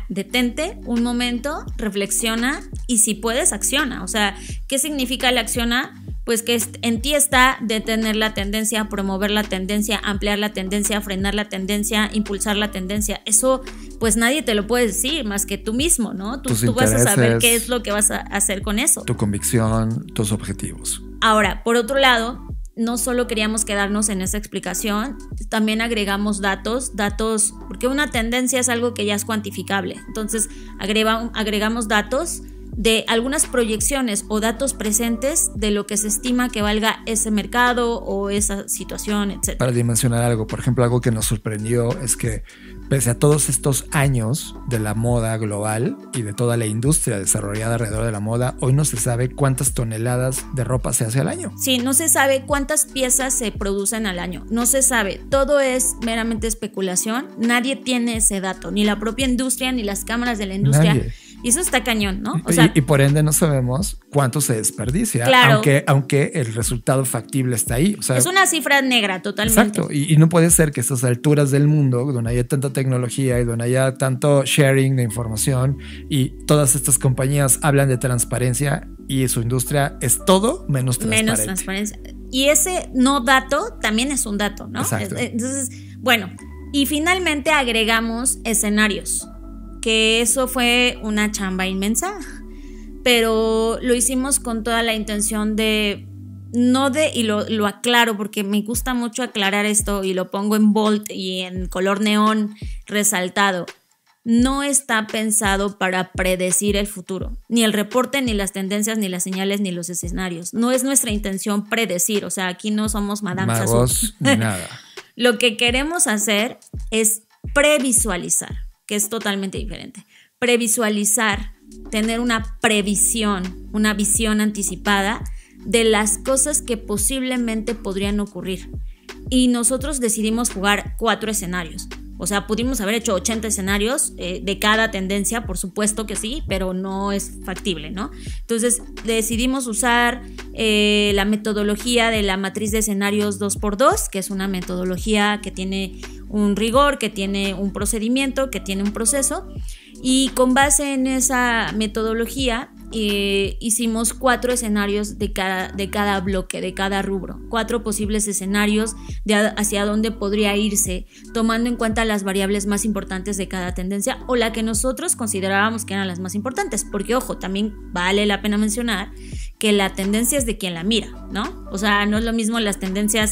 un momento, reflexiona y si puedes, acciona. O sea, ¿qué significa el acciona? Pues que en ti está detener la tendencia, promover la tendencia, ampliar la tendencia, frenar la tendencia, impulsar la tendencia. Eso pues nadie te lo puede decir más que tú mismo, ¿no? Tú vas a saber qué es lo que vas a hacer con eso. Tu convicción, tus objetivos. Ahora, por otro lado, no solo queríamos quedarnos en esa explicación, también agregamos datos, porque una tendencia es algo que ya es cuantificable. Entonces agregamos datos de algunas proyecciones o datos presentes de lo que se estima que valga ese mercado o esa situación, etc. Para dimensionar algo, por ejemplo, algo que nos sorprendió es que pese a todos estos años de la moda global y de toda la industria desarrollada alrededor de la moda, hoy no se sabe cuántas toneladas de ropa se hace al año. Sí, no se sabe cuántas piezas se producen al año, no se sabe, todo es meramente especulación, nadie tiene ese dato, ni la propia industria, ni las cámaras de la industria. Nadie. Y eso está cañón, ¿no? O sea, y por ende no sabemos cuánto se desperdicia, claro, aunque el resultado factible está ahí. O sea, es una cifra negra totalmente. Exacto, y no puede ser que a estas alturas del mundo, donde haya tanta tecnología y donde haya tanto sharing de información y todas estas compañías hablan de transparencia y su industria es todo menos transparente. Menos transparencia. Y ese no dato también es un dato, ¿no? Exacto. Entonces, bueno, y finalmente agregamos escenarios, que eso fue una chamba inmensa, pero lo hicimos con toda la intención y lo aclaro porque me gusta mucho aclarar esto y lo pongo en bold y en color neón resaltado. No está pensado para predecir el futuro, ni el reporte, ni las tendencias, ni las señales, ni los escenarios. No es nuestra intención predecir, o sea, aquí no somos Madame Magos ni nada. Lo que queremos hacer es previsualizar, que es totalmente diferente. Previsualizar, tener una previsión, una visión anticipada de las cosas que posiblemente podrían ocurrir. Y nosotros decidimos jugar 4 escenarios. O sea, pudimos haber hecho 80 escenarios de cada tendencia, por supuesto que sí, pero no es factible, ¿no? Entonces decidimos usar la metodología de la matriz de escenarios 2x2, que es una metodología que tiene un rigor, que tiene un procedimiento, que tiene un proceso. Y con base en esa metodología hicimos 4 escenarios de cada bloque, de cada rubro, 4 posibles escenarios de hacia dónde podría irse, tomando en cuenta las variables más importantes de cada tendencia o la que nosotros considerábamos que eran las más importantes, porque ojo, también vale la pena mencionar que la tendencia es de quien la mira, ¿no? O sea, no es lo mismo las tendencias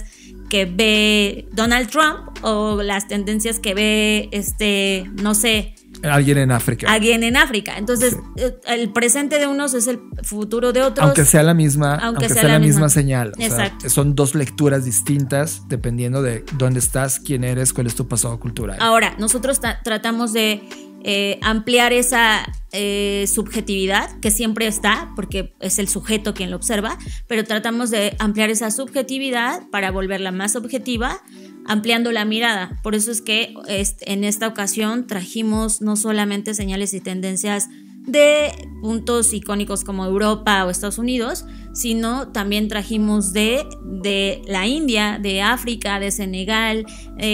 que ve Donald Trump o las tendencias que ve, no sé, alguien en África. Entonces, el presente de unos es el futuro de otros. Aunque sea la misma señal. Exacto. O sea, son dos lecturas distintas dependiendo de dónde estás, quién eres, cuál es tu pasado cultural. Ahora, nosotros tratamos de ampliar esa subjetividad que siempre está, porque es el sujeto quien lo observa, pero tratamos de ampliar esa subjetividad para volverla más objetiva, ampliando la mirada. Por eso es que en esta ocasión trajimos no solamente señales y tendencias de puntos icónicos como Europa o Estados Unidos, sino también trajimos de la India, de África, de Senegal,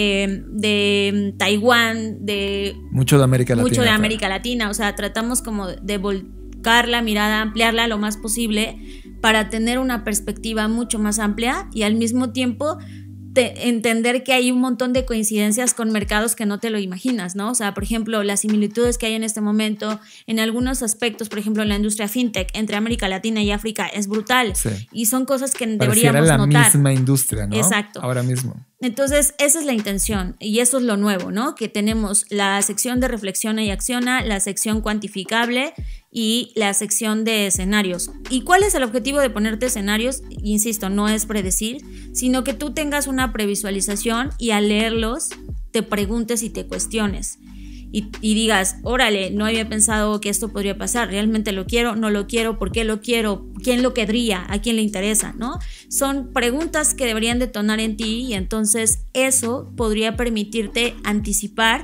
de Taiwán, mucho de América Latina. O sea, tratamos como de volcar la mirada, ampliarla lo más posible para tener una perspectiva mucho más amplia y al mismo tiempo entender que hay un montón de coincidencias con mercados que no te lo imaginas, ¿no? O sea, por ejemplo, las similitudes que hay en este momento en algunos aspectos, por ejemplo, en la industria fintech entre América Latina y África es brutal. Sí. Y son cosas que deberíamos notar. Pareciera la misma industria, ¿no? Exacto. Ahora mismo. Entonces, esa es la intención y eso es lo nuevo, ¿no? Que tenemos la sección de reflexiona y acciona, la sección cuantificable y la sección de escenarios. ¿Y cuál es el objetivo de ponerte escenarios? Insisto, no es predecir, sino que tú tengas una previsualización y al leerlos te preguntes y te cuestiones. Y digas, órale, no había pensado que esto podría pasar, realmente lo quiero, no lo quiero, ¿por qué lo quiero? ¿Quién lo querría? ¿A quién le interesa? ¿No? Son preguntas que deberían detonar en ti y entonces eso podría permitirte anticipar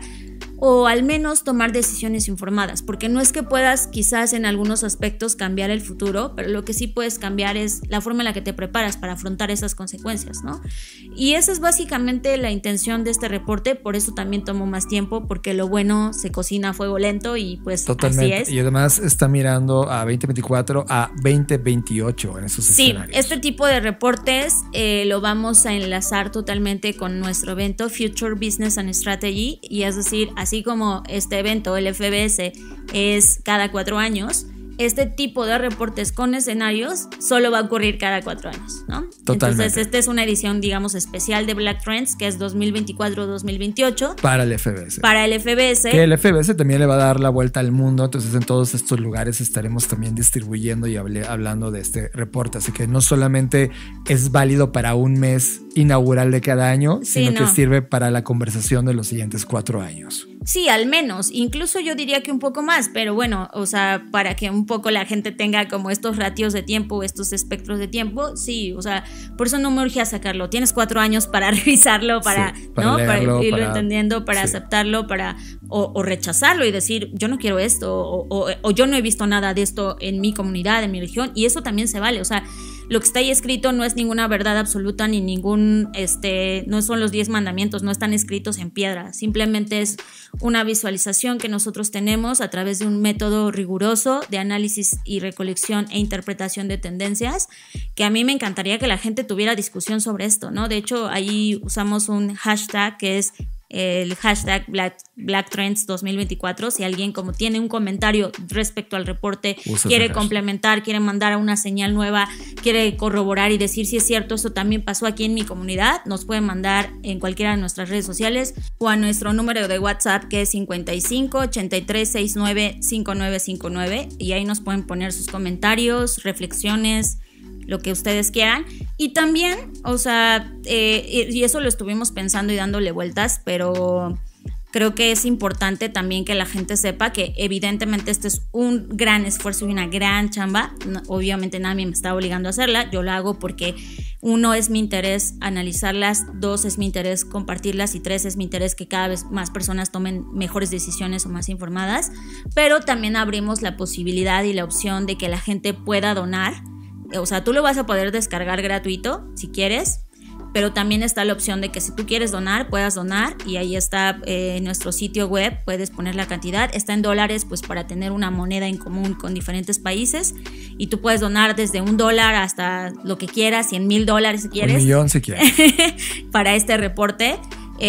o al menos tomar decisiones informadas, porque no es que puedas quizás en algunos aspectos cambiar el futuro, pero lo que sí puedes cambiar es la forma en la que te preparas para afrontar esas consecuencias, ¿no? Y esa es básicamente la intención de este reporte, por eso también tomó más tiempo, porque lo bueno se cocina a fuego lento y pues totalmente. Así es. Y además está mirando a 2024 a 2028 en esos escenarios. Sí, este tipo de reportes lo vamos a enlazar totalmente con nuestro evento Future Business and Strategy, y es decir, así como este evento, el FBS, es cada 4 años, este tipo de reportes con escenarios solo va a ocurrir cada 4 años, ¿no? Totalmente. Entonces, esta es una edición, digamos, especial de Black Trends, que es 2024-2028. Para el FBS. Para el FBS. Que el FBS también le va a dar la vuelta al mundo, entonces en todos estos lugares estaremos también distribuyendo y hablando de este reporte. Así que no solamente es válido para un mes inaugural de cada año, sino que sirve para la conversación de los siguientes 4 años. Sí, al menos, incluso yo diría que un poco más, pero bueno, o sea, para que un poco la gente tenga como estos ratios de tiempo, estos espectros de tiempo, sí, o sea, por eso no me urge a sacarlo. Tienes 4 años para revisarlo, para leerlo, para irlo entendiendo, para aceptarlo, o rechazarlo y decir, yo no quiero esto, o yo no he visto nada de esto en mi comunidad, en mi región, y eso también se vale. O sea, lo que está ahí escrito no es ninguna verdad absoluta ni ningún, no son los 10 mandamientos, no están escritos en piedra, simplemente es una visualización que nosotros tenemos a través de un método riguroso de análisis y recolección e interpretación de tendencias, que a mí me encantaría que la gente tuviera discusión sobre esto, ¿no? De hecho, ahí usamos un hashtag que es el hashtag Black Trends 2024. Si alguien como tiene un comentario respecto al reporte, quiere complementar, quiere mandar una señal nueva, quiere corroborar y decir si es cierto, eso también pasó aquí en mi comunidad, nos pueden mandar en cualquiera de nuestras redes sociales o a nuestro número de WhatsApp, que es 55 83 69 5959, y ahí nos pueden poner sus comentarios, reflexiones, lo que ustedes quieran. Y también, o sea, y eso lo estuvimos pensando y dándole vueltas, pero creo que es importante también que la gente sepa que evidentemente este es un gran esfuerzo y una gran chamba. Obviamente nadie me está obligando a hacerla, yo la hago porque 1 es mi interés analizarlas, 2 es mi interés compartirlas y 3 es mi interés que cada vez más personas tomen mejores decisiones o más informadas. Pero también abrimos la posibilidad y la opción de que la gente pueda donar. O sea, tú lo vas a poder descargar gratuito si quieres, pero también está la opción de que si tú quieres donar, puedas donar, y ahí está en nuestro sitio web, puedes poner la cantidad, está en dólares, pues para tener una moneda en común con diferentes países, y tú puedes donar desde $1 hasta lo que quieras, $100,000 si quieres. $1,000,000 si quieres. Para este reporte.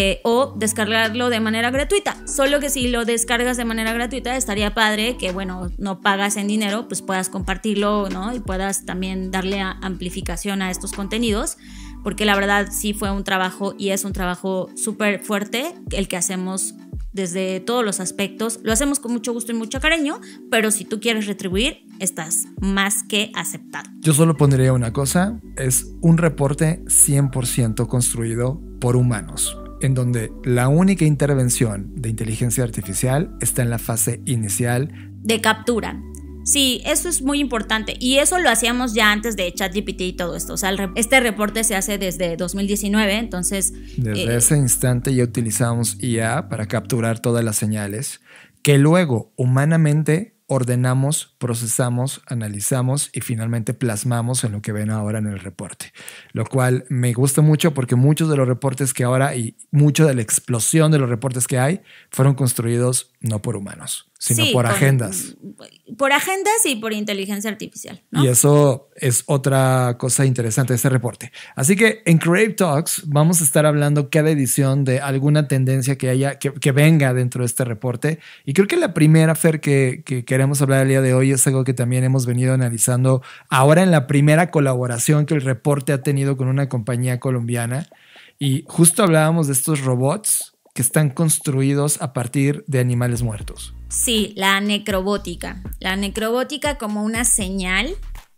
O descargarlo de manera gratuita. Solo que si lo descargas de manera gratuita estaría padre que, bueno, no pagas en dinero, pues puedas compartirlo, ¿no? Y puedas también darle amplificación a estos contenidos. porque la verdad sí fue un trabajo y es un trabajo súper fuerte el que hacemos desde todos los aspectos. Lo hacemos con mucho gusto y mucho cariño, pero si tú quieres retribuir, estás más que aceptado. Yo solo pondría una cosa, es un reporte 100% construido por humanos, en donde la única intervención de inteligencia artificial está en la fase inicial de captura. Sí, eso es muy importante y eso lo hacíamos ya antes de ChatGPT y todo esto. O sea, este reporte se hace desde 2019, entonces... Desde ese instante ya utilizamos IA para capturar todas las señales que luego humanamente ordenamos, procesamos, analizamos y finalmente plasmamos en lo que ven ahora en el reporte. Lo cual me gusta mucho porque muchos de los reportes que ahora y mucho de la explosión de los reportes que hay fueron construidos no por humanos, sino por agendas. Por agendas y por inteligencia artificial, ¿no? Y eso es otra cosa interesante de este reporte. Así que en Creative Talks vamos a estar hablando cada edición de alguna tendencia que haya, que venga dentro de este reporte. Y creo que la primera, Fer, que queremos hablar el día de hoy es algo que también hemos venido analizando ahora en la primera colaboración que el reporte ha tenido con una compañía colombiana. Y justo hablábamos de estos robots que están construidos a partir de animales muertos. Sí, la necrobótica. La necrobótica como una señal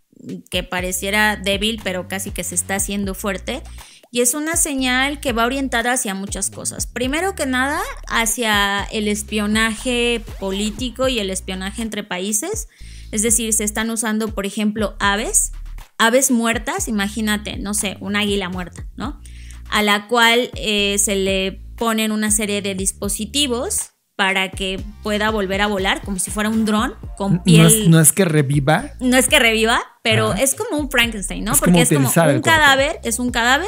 que pareciera débil, pero casi que se está haciendo fuerte. Y es una señal que va orientada hacia muchas cosas. Primero que nada, hacia el espionaje político y el espionaje entre países. Es decir, se están usando, por ejemplo, aves muertas. Imagínate, no sé, un águila muerta, ¿no? A la cual se le ponen una serie de dispositivos para que pueda volver a volar como si fuera un dron con piel. No es que reviva. No es que reviva, pero es como un Frankenstein, ¿no? Es porque como es como utilizar un cadáver, es un cadáver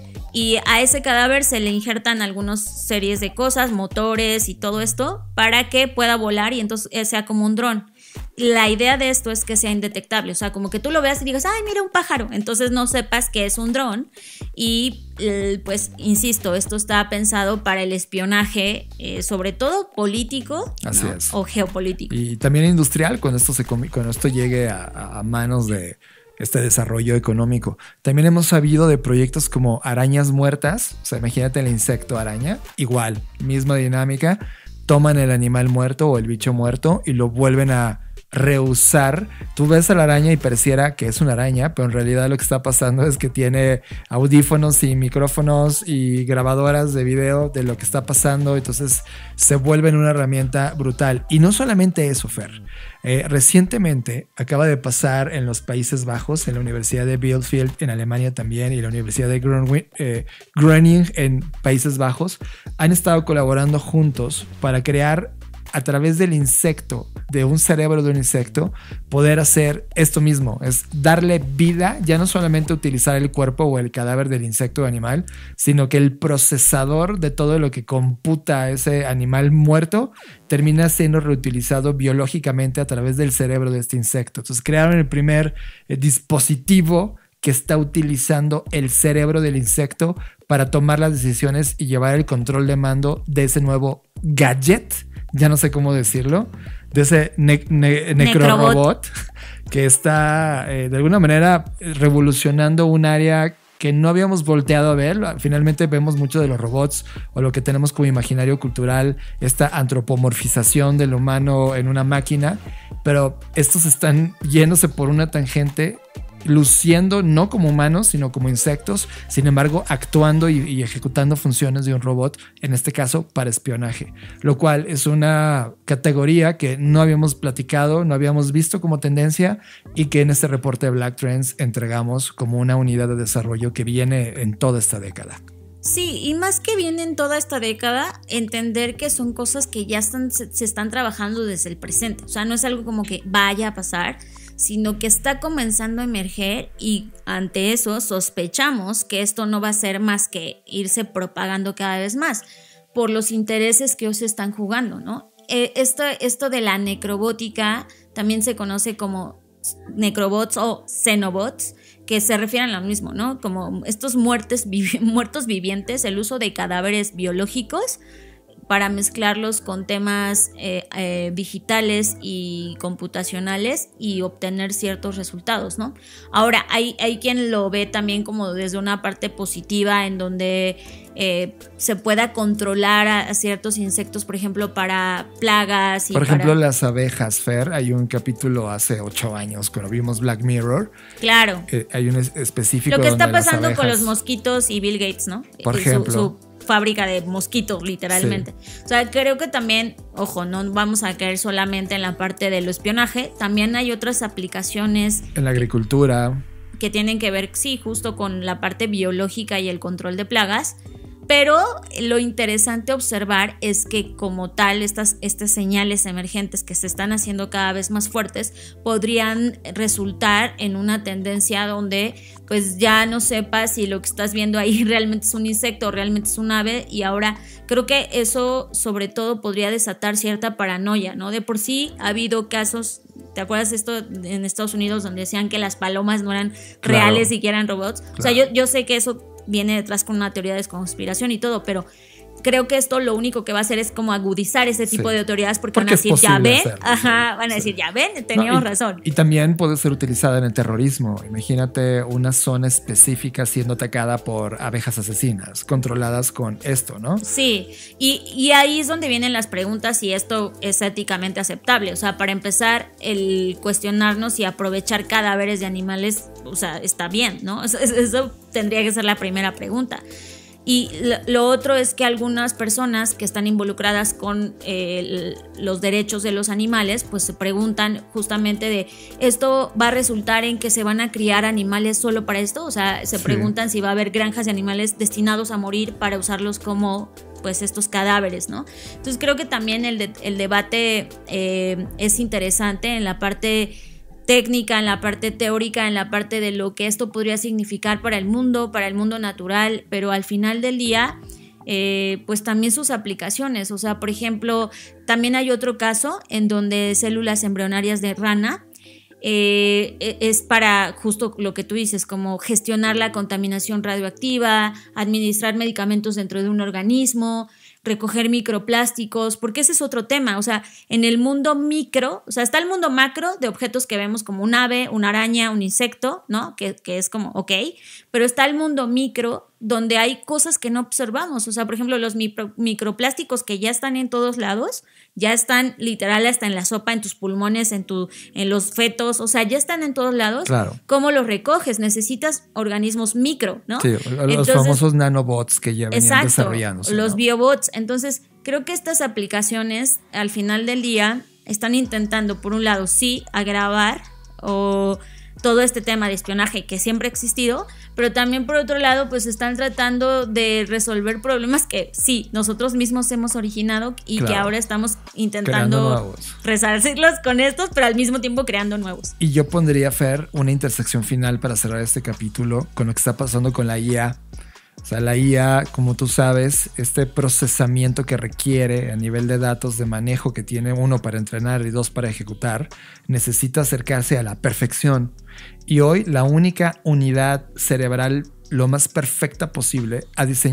y a ese cadáver se le injertan algunas series de cosas, motores y todo esto para que pueda volar y entonces sea como un dron. La idea de esto es que sea indetectable, o sea, como que tú lo veas y digas, ay, mira un pájaro, entonces no sepas que es un dron y pues, insisto, esto está pensado para el espionaje, sobre todo político. Así es. O geopolítico. Y también industrial cuando esto llegue a manos de este desarrollo económico. También hemos sabido de proyectos como arañas muertas, o sea, imagínate el insecto araña, igual, misma dinámica, toman el animal muerto o el bicho muerto y lo vuelven a reusar. Tú ves a la araña y pareciera que es una araña, pero en realidad lo que está pasando es que tiene audífonos y micrófonos y grabadoras de video de lo que está pasando, entonces se vuelven una herramienta brutal. Y no solamente eso, Fer. Recientemente acaba de pasar en los Países Bajos, en la Universidad de Bielefeld en Alemania también y la Universidad de Groningen en Países Bajos han estado colaborando juntos para crear a través del insecto, de un cerebro de un insecto, poder hacer esto mismo, es darle vida, ya no solamente utilizar el cuerpo o el cadáver del insecto o animal, sino que el procesador de todo lo que computa ese animal muerto termina siendo reutilizado biológicamente a través del cerebro de este insecto. Entonces crearon el primer dispositivo que está utilizando el cerebro del insecto para tomar las decisiones y llevar el control de mando de ese nuevo gadget, ya no sé cómo decirlo, de ese necrorobot que está de alguna manera revolucionando un área que no habíamos volteado a ver. Finalmente vemos mucho de los robots o lo que tenemos como imaginario cultural, esta antropomorfización del humano en una máquina, pero estos están yéndose por una tangente, luciendo no como humanos sino como insectos, sin embargo actuando y ejecutando funciones de un robot, en este caso para espionaje, lo cual es una categoría que no habíamos platicado, no habíamos visto como tendencia y que en este reporte de Black Trends entregamos como una unidad de desarrollo que viene en toda esta década. Sí, y más que viene en toda esta década, entender que son cosas que ya se están trabajando desde el presente. O sea, no es algo como que vaya a pasar, sino que está comenzando a emerger y ante eso sospechamos que esto no va a ser más que irse propagando cada vez más por los intereses que hoy se están jugando, ¿no? Esto de la necrobótica también se conoce como necrobots o xenobots, que se refieren a lo mismo, ¿no? Como estos muertos vivientes, el uso de cadáveres biológicos para mezclarlos con temas digitales y computacionales y obtener ciertos resultados, ¿no? Ahora, hay quien lo ve también como desde una parte positiva, en donde se pueda controlar a ciertos insectos, por ejemplo, para plagas. Por ejemplo, las abejas, Fer. Hay un capítulo hace 8 años cuando vimos Black Mirror. Claro. Hay un específico. Lo que está pasando con los mosquitos y Bill Gates, ¿no? Por ejemplo. Su fábrica de mosquitos, literalmente. Sí. O sea, creo que también, ojo, no vamos a caer solamente en la parte del espionaje. También hay otras aplicaciones. En la agricultura. Que tienen que ver, sí, justo con la parte biológica y el control de plagas. Pero lo interesante observar es que como tal estas señales emergentes que se están haciendo cada vez más fuertes podrían resultar en una tendencia donde pues ya no sepas si lo que estás viendo ahí realmente es un insecto o realmente es un ave, y ahora creo que eso sobre todo podría desatar cierta paranoia, ¿no? De por sí ha habido casos, ¿te acuerdas esto en Estados Unidos donde decían que las palomas no eran reales y que eran robots? Claro. O sea, yo sé que eso viene detrás con una teoría de conspiración y todo, pero creo que esto lo único que va a hacer es como agudizar ese tipo de teorías, porque van a decir, ya ven, van a decir, ya ven, teníamos razón. Y también puede ser utilizada en el terrorismo. Imagínate una zona específica siendo atacada por abejas asesinas, controladas con esto, ¿no? Sí, y ahí es donde vienen las preguntas si esto es éticamente aceptable. O sea, para empezar, el cuestionarnos si aprovechar cadáveres de animales, o sea, está bien, ¿no? Eso tendría que ser la primera pregunta. Y lo otro es que algunas personas que están involucradas con los derechos de los animales, pues se preguntan justamente de, ¿esto va a resultar en que se van a criar animales solo para esto? O sea, se preguntan si va a haber granjas de animales destinados a morir para usarlos como pues estos cadáveres, ¿no? Entonces creo que también el debate es interesante en la parte técnica, en la parte teórica, en la parte de lo que esto podría significar para el mundo natural, pero al final del día, pues también sus aplicaciones. O sea, por ejemplo, también hay otro caso en donde células embrionarias de rana es para justo lo que tú dices, como gestionar la contaminación radioactiva, administrar medicamentos dentro de un organismo, recoger microplásticos, porque ese es otro tema. O sea, en el mundo micro, o sea, está el mundo macro de objetos que vemos como un ave, una araña, un insecto, ¿no? Que es como, ok, pero está el mundo micro donde hay cosas que no observamos. O sea, por ejemplo, los microplásticos que ya están en todos lados, ya están literal hasta en la sopa, en tus pulmones, en los fetos, o sea, ya están en todos lados. Claro. ¿Cómo los recoges? Necesitas organismos micro, ¿no? Sí, los famosos nanobots que ya venían desarrollándose. Los biobots. Entonces, creo que estas aplicaciones, al final del día, están intentando, por un lado, sí, agravar o todo este tema de espionaje que siempre ha existido, pero también por otro lado pues están tratando de resolver problemas que sí, nosotros mismos hemos originado y que ahora estamos intentando resarcirlos con estos, pero al mismo tiempo creando nuevos. Y yo pondría, Fer, una intersección final para cerrar este capítulo con lo que está pasando con la IA. O sea, la IA, como tú sabes, este procesamiento que requiere a nivel de datos, de manejo que tiene, 1 para entrenar y 2 para ejecutar, necesita acercarse a la perfección. Y hoy la única unidad cerebral lo más perfecta posible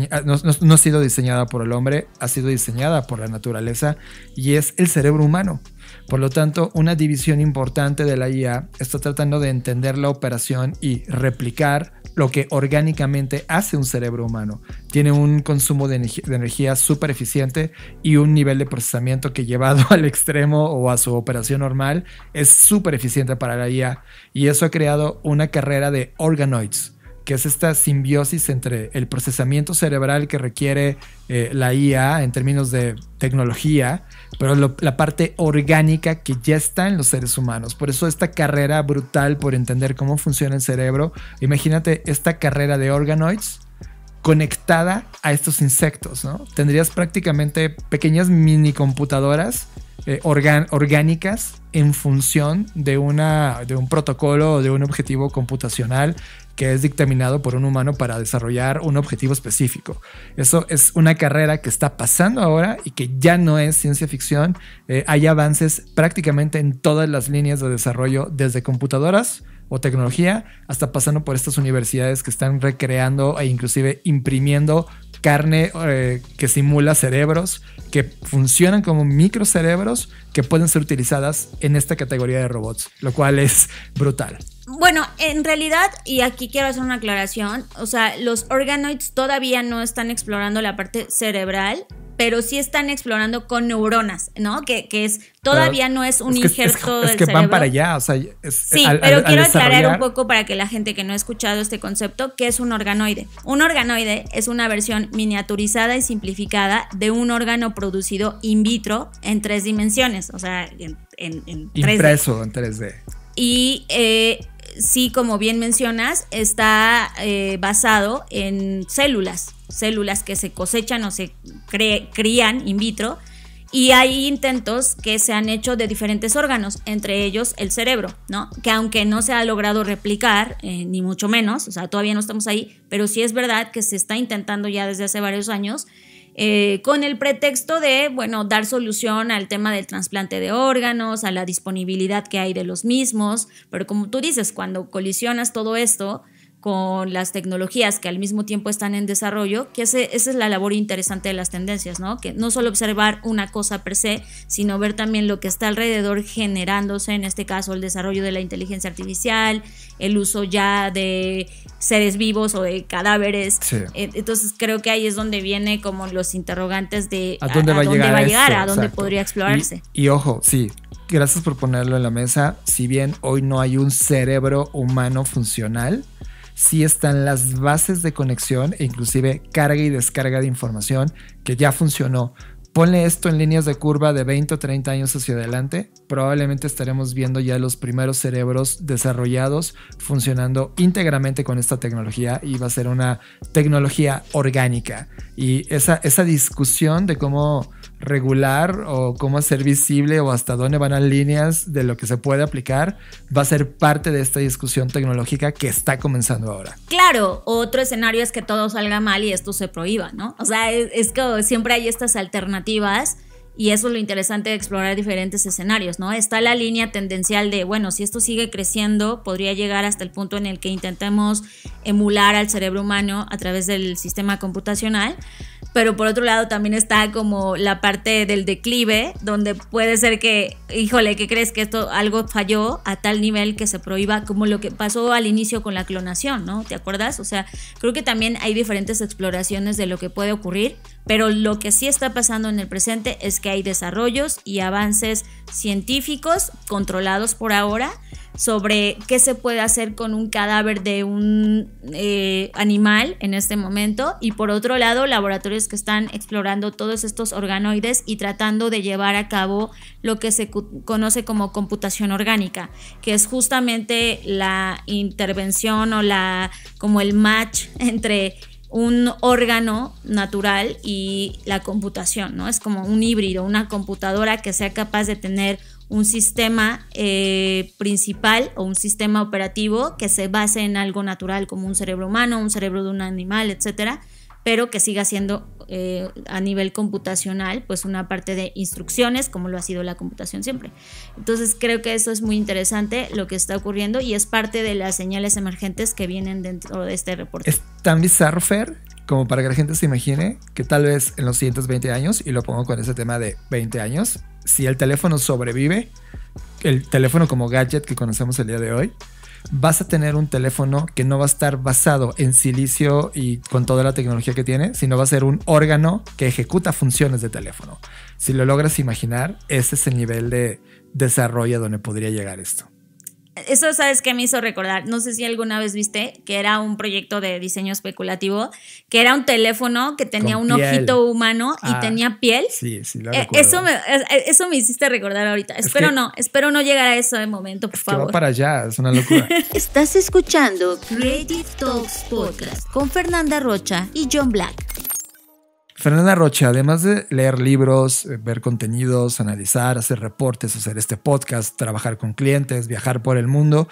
no ha sido diseñada por el hombre, ha sido diseñada por la naturaleza, y es el cerebro humano. Por lo tanto, una división importante de la IA está tratando de entender la operación y replicar lo que orgánicamente hace un cerebro humano. Tiene un consumo de energía súper eficiente y un nivel de procesamiento que, llevado al extremo o a su operación normal, es súper eficiente para la IA. Y eso ha creado una carrera de organoids, que es esta simbiosis entre el procesamiento cerebral que requiere la IA en términos de tecnología, pero la parte orgánica que ya está en los seres humanos. Por eso esta carrera brutal por entender cómo funciona el cerebro. Imagínate esta carrera de organoids conectada a estos insectos, ¿no? Tendrías prácticamente pequeñas mini computadoras orgánicas en función de un protocolo o de un objetivo computacional que es dictaminado por un humano para desarrollar un objetivo específico. Eso es una carrera que está pasando ahora y que ya no es ciencia ficción. Hay avances prácticamente en todas las líneas de desarrollo, desde computadoras o tecnología hasta pasando por estas universidades que están recreando e inclusive imprimiendo carne que simula cerebros, que funcionan como microcerebros que pueden ser utilizadas en esta categoría de robots, lo cual es brutal. Bueno, en realidad, y aquí quiero hacer una aclaración, o sea, los organoids todavía no están explorando la parte cerebral, pero sí están explorando con neuronas, ¿no? Que es todavía no es un injerto del cerebro. Es que van para allá, o sea, sí, pero quiero aclarar un poco para que la gente que no ha escuchado este concepto, ¿qué es un organoide? Un organoide es una versión miniaturizada y simplificada de un órgano producido in vitro en 3 dimensiones, o sea, en 3D. Impreso en 3D. Y sí, como bien mencionas, está basado en células que se cosechan o se crían in vitro, y hay intentos que se han hecho de diferentes órganos, entre ellos el cerebro, ¿no? Que aunque no se ha logrado replicar, ni mucho menos, o sea, todavía no estamos ahí, pero sí es verdad que se está intentando ya desde hace varios años, con el pretexto de, bueno, dar solución al tema del trasplante de órganos, a la disponibilidad que hay de los mismos, pero como tú dices, cuando colisionas todo esto con las tecnologías que al mismo tiempo están en desarrollo, que esa es la labor interesante de las tendencias, ¿no? Que no solo observar una cosa per se, sino ver también lo que está alrededor generándose, en este caso el desarrollo de la inteligencia artificial, el uso ya de seres vivos o de cadáveres. Sí. Entonces creo que ahí es donde viene como los interrogantes de ¿a dónde va a llegar? ¿A dónde podría explorarse? Y ojo, sí, gracias por ponerlo en la mesa. Si bien hoy no hay un cerebro humano funcional, sí están las bases de conexión e inclusive carga y descarga de información que ya funcionó. Ponle esto en líneas de curva de 20 o 30 años hacia adelante, probablemente estaremos viendo ya los primeros cerebros desarrollados funcionando íntegramente con esta tecnología, y va a ser una tecnología orgánica. Y esa discusión de cómo regular o cómo hacer visible o hasta dónde van las líneas de lo que se puede aplicar va a ser parte de esta discusión tecnológica que está comenzando ahora. Claro, otro escenario es que todo salga mal y esto se prohíba, ¿no? O sea, es que siempre hay estas alternativas, y eso es lo interesante de explorar diferentes escenarios, ¿no? Está la línea tendencial de, bueno, si esto sigue creciendo, podría llegar hasta el punto en el que intentemos emular al cerebro humano a través del sistema computacional. Pero por otro lado también está como la parte del declive, donde puede ser que, híjole, ¿qué crees? Que esto algo falló a tal nivel que se prohíba, como lo que pasó al inicio con la clonación, ¿no? ¿Te acuerdas? O sea, creo que también hay diferentes exploraciones de lo que puede ocurrir, pero lo que sí está pasando en el presente es que hay desarrollos y avances científicos controlados por ahora sobre qué se puede hacer con un cadáver de un animal en este momento, y por otro lado laboratorios que están explorando todos estos organoides y tratando de llevar a cabo lo que se conoce como computación orgánica, que es justamente la intervención o como el match entre un órgano natural y la computación, ¿no? Es como un híbrido, una computadora que sea capaz de tener un sistema principal o un sistema operativo que se base en algo natural como un cerebro humano, un cerebro de un animal, etcétera, pero que siga siendo a nivel computacional pues una parte de instrucciones, como lo ha sido la computación siempre. Entonces creo que eso es muy interesante lo que está ocurriendo, y es parte de las señales emergentes que vienen dentro de este reporte. Es tan bizarro, Fer, como para que la gente se imagine que tal vez en los siguientes 20 años, y lo pongo con ese tema de 20 años, si el teléfono sobrevive, el teléfono como gadget que conocemos el día de hoy, vas a tener un teléfono que no va a estar basado en silicio y con toda la tecnología que tiene, sino va a ser un órgano que ejecuta funciones de teléfono. Si lo logras imaginar, ese es el nivel de desarrollo donde podría llegar esto. Eso, ¿sabes qué me hizo recordar? No sé si alguna vez viste que era un proyecto de diseño especulativo, que era un teléfono que tenía un ojito humano y tenía piel. Sí, lo recuerdo. Eso me hiciste recordar ahorita. Espero no llegar a ese momento, por favor. Va para allá, es una locura. Estás escuchando Creative Talks Podcast con Fernanda Rocha y John Black. Fernanda Rocha, además de leer libros, ver contenidos, analizar, hacer reportes, hacer este podcast, trabajar con clientes, viajar por el mundo,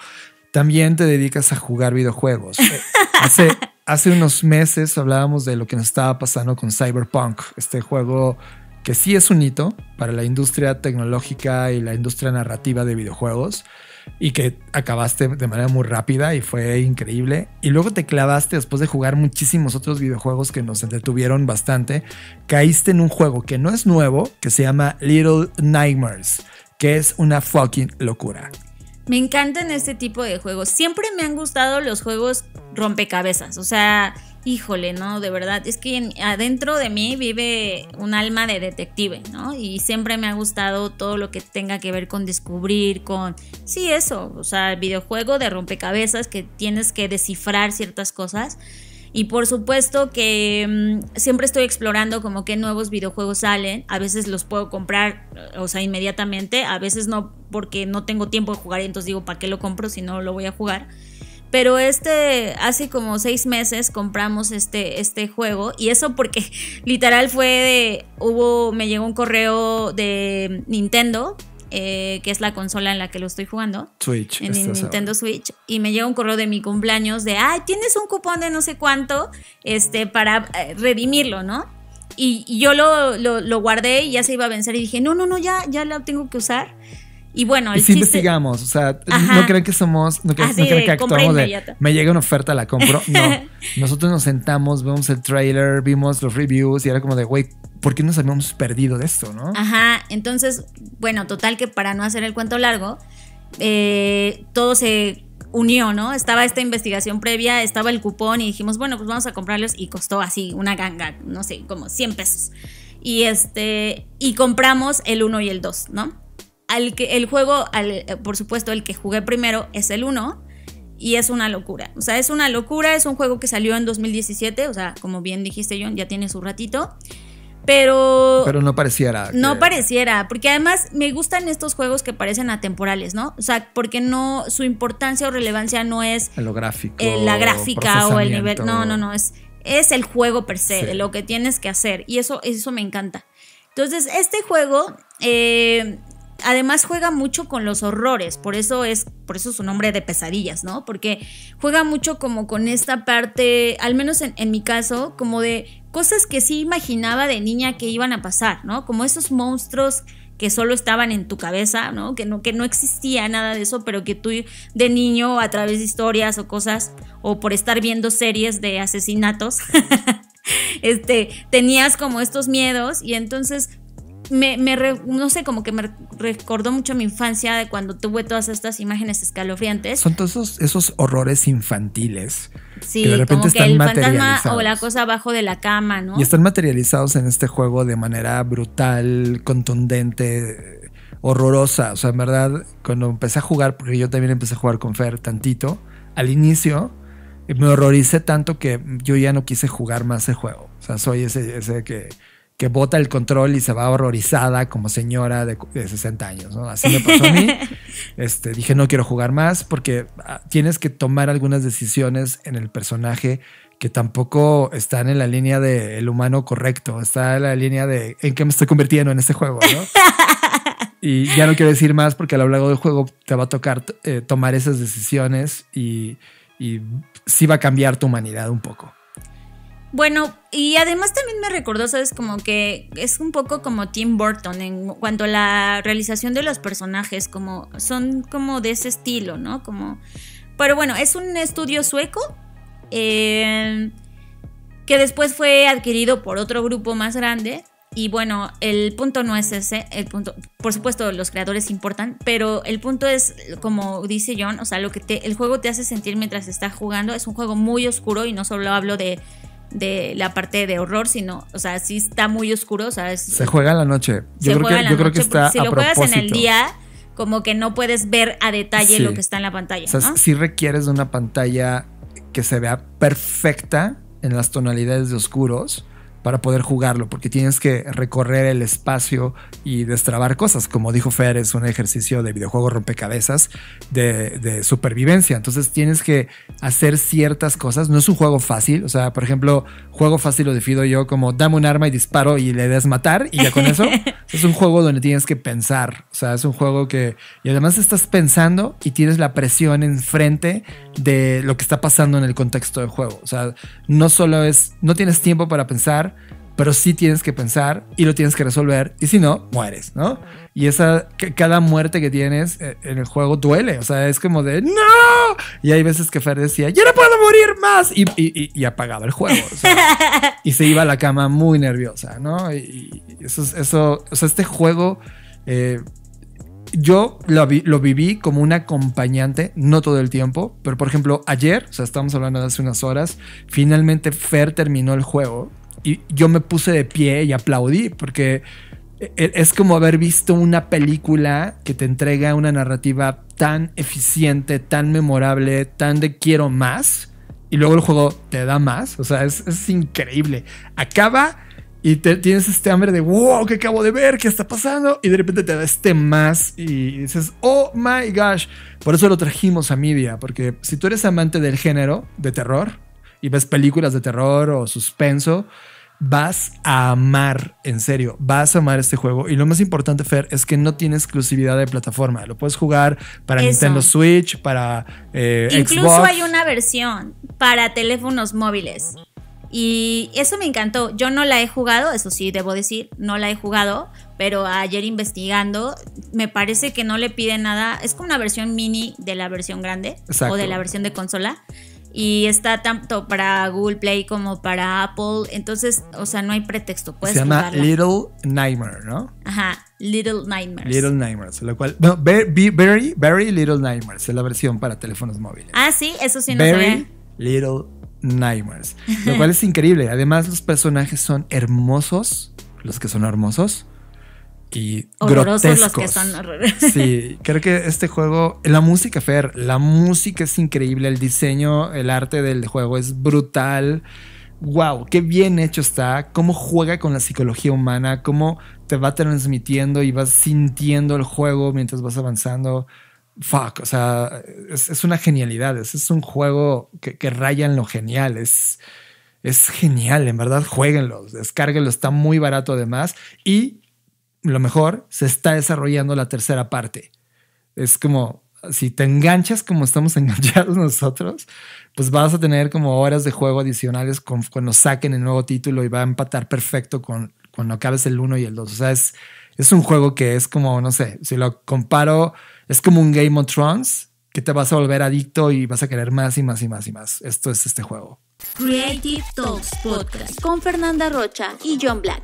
también te dedicas a jugar videojuegos. Hace unos meses hablábamos de lo que nos estaba pasando con Cyberpunk, este juego que sí es un hito para la industria tecnológica y la industria narrativa de videojuegos, y que acabaste de manera muy rápida y fue increíble. Y luego te clavaste, después de jugar muchísimos otros videojuegos que nos entretuvieron bastante, caíste en un juego que no es nuevo, que se llama Little Nightmares, que es una fucking locura. Me encantan este tipo de juegos. Siempre me han gustado los juegos rompecabezas. O sea, híjole, ¿no? De verdad, es que adentro de mí vive un alma de detective, ¿no? Y siempre me ha gustado todo lo que tenga que ver con descubrir, sí, eso, o sea, videojuego de rompecabezas que tienes que descifrar ciertas cosas. Y por supuesto que siempre estoy explorando como qué nuevos videojuegos salen. A veces los puedo comprar, o sea, inmediatamente. A veces no, porque no tengo tiempo de jugar y entonces digo, ¿para qué lo compro si no lo voy a jugar? Pero hace como 6 meses compramos este juego. Y eso porque literal me llegó un correo de Nintendo, que es la consola en la que lo estoy jugando, Switch, en Nintendo Switch, y me llega un correo de mi cumpleaños de, tienes un cupón de no sé cuánto para redimirlo, ¿no? Y yo lo guardé y ya se iba a vencer y dije, no, ya lo tengo que usar. Y bueno, el chiste... investigamos, o sea, no crean que somos, no crean que actuamos de, me llega una oferta, la compro. No, nosotros nos sentamos, vemos el trailer, vimos los reviews y era como de, güey, ¿por qué nos habíamos perdido de esto, no? Ajá, entonces, bueno, total que para no hacer el cuento largo, todo se unió, ¿no? Estaba esta investigación previa, estaba el cupón y dijimos, bueno, pues vamos a comprarlos, y costó así una ganga, no sé, como 100 pesos. Y compramos el 1 y el 2, ¿no? Por supuesto, el que jugué primero es el 1 y es una locura. O sea, es una locura, es un juego que salió en 2017, o sea, como bien dijiste, John, ya tiene su ratito. Pero no pareciera. No pareciera, porque además me gustan estos juegos que parecen atemporales, ¿no? O sea, porque su importancia o relevancia no es en lo gráfico, la gráfica o el nivel. No, es el juego per se, de lo que tienes que hacer. Y eso me encanta. Entonces, este juego además juega mucho con los horrores, por eso su nombre de pesadillas, ¿no? Porque juega mucho como con esta parte, al menos en mi caso, como de cosas que sí imaginaba de niña que iban a pasar, ¿no? Como esos monstruos que solo estaban en tu cabeza, ¿no? Que no existía nada de eso, pero que tú de niño, a través de historias o cosas, o por estar viendo series de asesinatos, tenías como estos miedos. Y entonces no sé, como que me recordó mucho mi infancia, de cuando tuve todas estas imágenes escalofriantes. Son todos esos horrores infantiles, sí, que de repente como que están el materializados. fantasma o la cosa abajo de la cama, ¿no? Y están materializados en este juego de manera brutal, contundente, horrorosa. O sea, en verdad, cuando empecé a jugar, porque yo también empecé a jugar con Fer tantito, al inicio me horroricé tanto que yo ya no quise jugar más el juego. O sea, soy ese que bota el control y se va horrorizada como señora de 60 años, ¿no? Así me pasó a mí. Dije, no quiero jugar más, porque tienes que tomar algunas decisiones en el personaje que tampoco están en la línea del humano correcto. Está en la línea de en qué me estoy convirtiendo en este juego, ¿no? Y ya no quiero decir más, porque a lo largo del juego te va a tocar tomar esas decisiones y sí va a cambiar tu humanidad un poco. Bueno, y además también me recordó, ¿sabes? Como que es un poco como Tim Burton en cuanto a la realización de los personajes, son como de ese estilo, ¿no? Pero bueno, es un estudio sueco que después fue adquirido por otro grupo más grande. Y bueno, el punto no es ese, por supuesto los creadores importan, pero el punto es, como dice John, o sea, lo que el juego te hace sentir mientras estás jugando. Es un juego muy oscuro, y no solo hablo de la parte de horror, sino, o sea, sí está muy oscuro, o sea, se juega en la noche. Yo creo que está si lo juegas en el día, como que no puedes ver a detalle lo que está en la pantalla, o sea, ¿no? Sí requieres de una pantalla que se vea perfecta en las tonalidades de oscuros para poder jugarlo, porque tienes que recorrer el espacio y destrabar cosas. Como dijo Fer, es un ejercicio de videojuego rompecabezas de supervivencia. Entonces tienes que hacer ciertas cosas. No es un juego fácil. O sea, por ejemplo, juego fácil lo defino yo como dame un arma y disparo y le des matar y ya con eso. Es un juego donde tienes que pensar. O sea, es un juego que... Y además estás pensando y tienes la presión enfrente de lo que está pasando en el contexto del juego. O sea, no solo es... No tienes tiempo para pensar, pero sí tienes que pensar y lo tienes que resolver. Y si no, mueres, ¿no? Y cada muerte que tienes en el juego duele. O sea, es como de ¡no! Y hay veces que Fer decía ¡ya no puedo morir más! Y apagaba el juego. O sea, y se iba a la cama muy nerviosa, ¿no? Y eso, o sea, este juego... yo lo viví como un acompañante, no todo el tiempo, pero por ejemplo ayer, o sea, estamos hablando de hace unas horas, finalmente Fer terminó el juego y yo me puse de pie y aplaudí porque es como haber visto una película que te entrega una narrativa tan eficiente, tan memorable, tan de quiero más, y luego el juego te da más. O sea, es increíble. Acaba y tienes este hambre de wow, ¿qué acabo de ver? ¿Qué está pasando? Y de repente te da este más y dices, oh my gosh. Por eso lo trajimos a Media, porque si tú eres amante del género de terror y ves películas de terror o suspenso, vas a amar, en serio, vas a amar este juego. Y lo más importante, Fer, es que no tiene exclusividad de plataforma. Lo puedes jugar para Nintendo Switch, para incluso Xbox. hay una versión para teléfonos móviles. Y eso me encantó. Yo no la he jugado, eso sí, debo decir, no la he jugado, pero ayer investigando, me parece que no le pide nada. Es como una versión mini de la versión grande. Exacto. O de la versión de consola. Y está tanto para Google Play como para Apple. Entonces, o sea, no hay pretexto. Puedes Se llama jugarla. Little Nightmare, ¿no? Ajá, Little Nightmares. Little Nightmares, lo cual... No, Very Little Nightmares es la versión para teléfonos móviles. Ah, sí, eso sí no sabía. Very Little Nightmares, lo cual es increíble. Además, los personajes son hermosos, los que son hermosos, y horrorosos grotescos. Los que son horrorosos. Sí, creo que este juego, la música, Fer, la música es increíble, el diseño, el arte del juego es brutal. Wow, qué bien hecho está, cómo juega con la psicología humana, cómo te va transmitiendo y vas sintiendo el juego mientras vas avanzando. Fuck, o sea, es una genialidad. Es un juego que raya en lo genial. Es genial, en verdad. Jueguenlo, descárguenlo, está muy barato además. Y lo mejor, se está desarrollando la tercera parte. Es como, si te enganchas como estamos enganchados nosotros, pues vas a tener como horas de juego adicionales cuando saquen el nuevo título y va a empatar perfecto cuando acabes el 1 y el 2. O sea, es un juego que es como, no sé, si lo comparo, es como un Game of Thrones que te vas a volver adicto y vas a querer más y más y más y más. Esto es este juego. Creative Talks Podcast con Fernanda Rocha y John Black.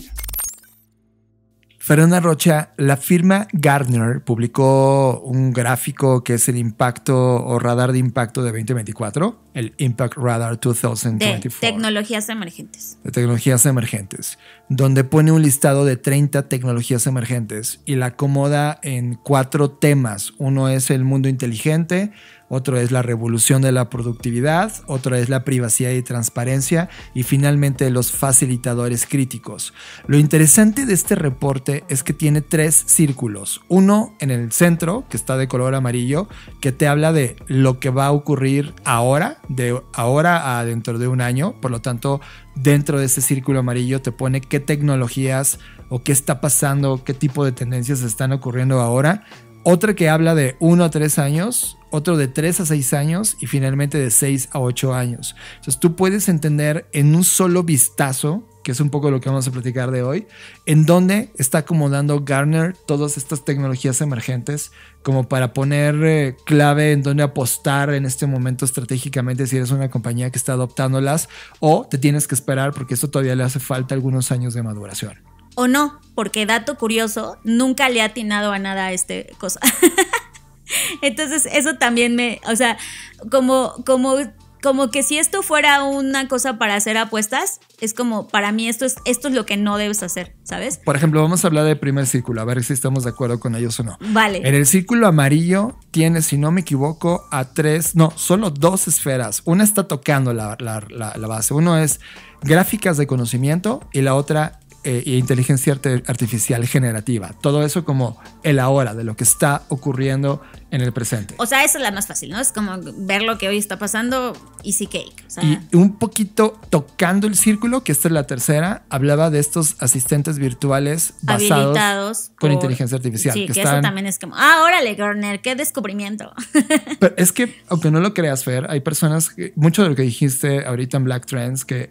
Fernanda Rocha, la firma Gartner publicó un gráfico que es el impacto o radar de impacto de 2024, el Impact Radar 2024. De tecnologías emergentes. De tecnologías emergentes, donde pone un listado de 30 tecnologías emergentes y la acomoda en 4 temas. Uno es el mundo inteligente, otro es la revolución de la productividad, otro es la privacidad y transparencia y finalmente los facilitadores críticos. Lo interesante de este reporte es que tiene 3 círculos. Uno en el centro, que está de color amarillo, que te habla de lo que va a ocurrir ahora, de ahora a dentro de un año. Por lo tanto, dentro de ese círculo amarillo te pone qué tecnologías o qué está pasando, qué tipo de tendencias están ocurriendo ahora. Otra que habla de 1 a 3 años, otro de 3 a 6 años y finalmente de 6 a 8 años. Entonces tú puedes entender en un solo vistazo, que es un poco lo que vamos a platicar de hoy, en dónde está acomodando Gartner todas estas tecnologías emergentes como para poner clave en dónde apostar en este momento estratégicamente si eres una compañía que está adoptándolas o te tienes que esperar porque esto todavía le hace falta algunos años de maduración. O no, porque dato curioso, nunca le ha atinado a nada a este cosa. Entonces eso también o sea, como como que si esto fuera una cosa para hacer apuestas, es como, para mí esto es lo que no debes hacer, ¿sabes? Por ejemplo, vamos a hablar del primer círculo, a ver si estamos de acuerdo con ellos o no. Vale. En el círculo amarillo tiene, si no me equivoco, solo 2 esferas. Una está tocando la base. Uno es gráficas de conocimiento y la otra inteligencia artificial generativa. Todo eso como el ahora, de lo que está ocurriendo en el presente. O sea, esa es la más fácil, ¿no? Es como ver lo que hoy está pasando, easy cake. O sea, y un poquito tocando el círculo, que esta es la tercera, hablaba de estos asistentes virtuales basados con inteligencia artificial. Sí, que eso también es como, órale, Gartner, qué descubrimiento. Pero es que, aunque no lo creas, Fer, hay personas, mucho de lo que dijiste ahorita en Black Trends, que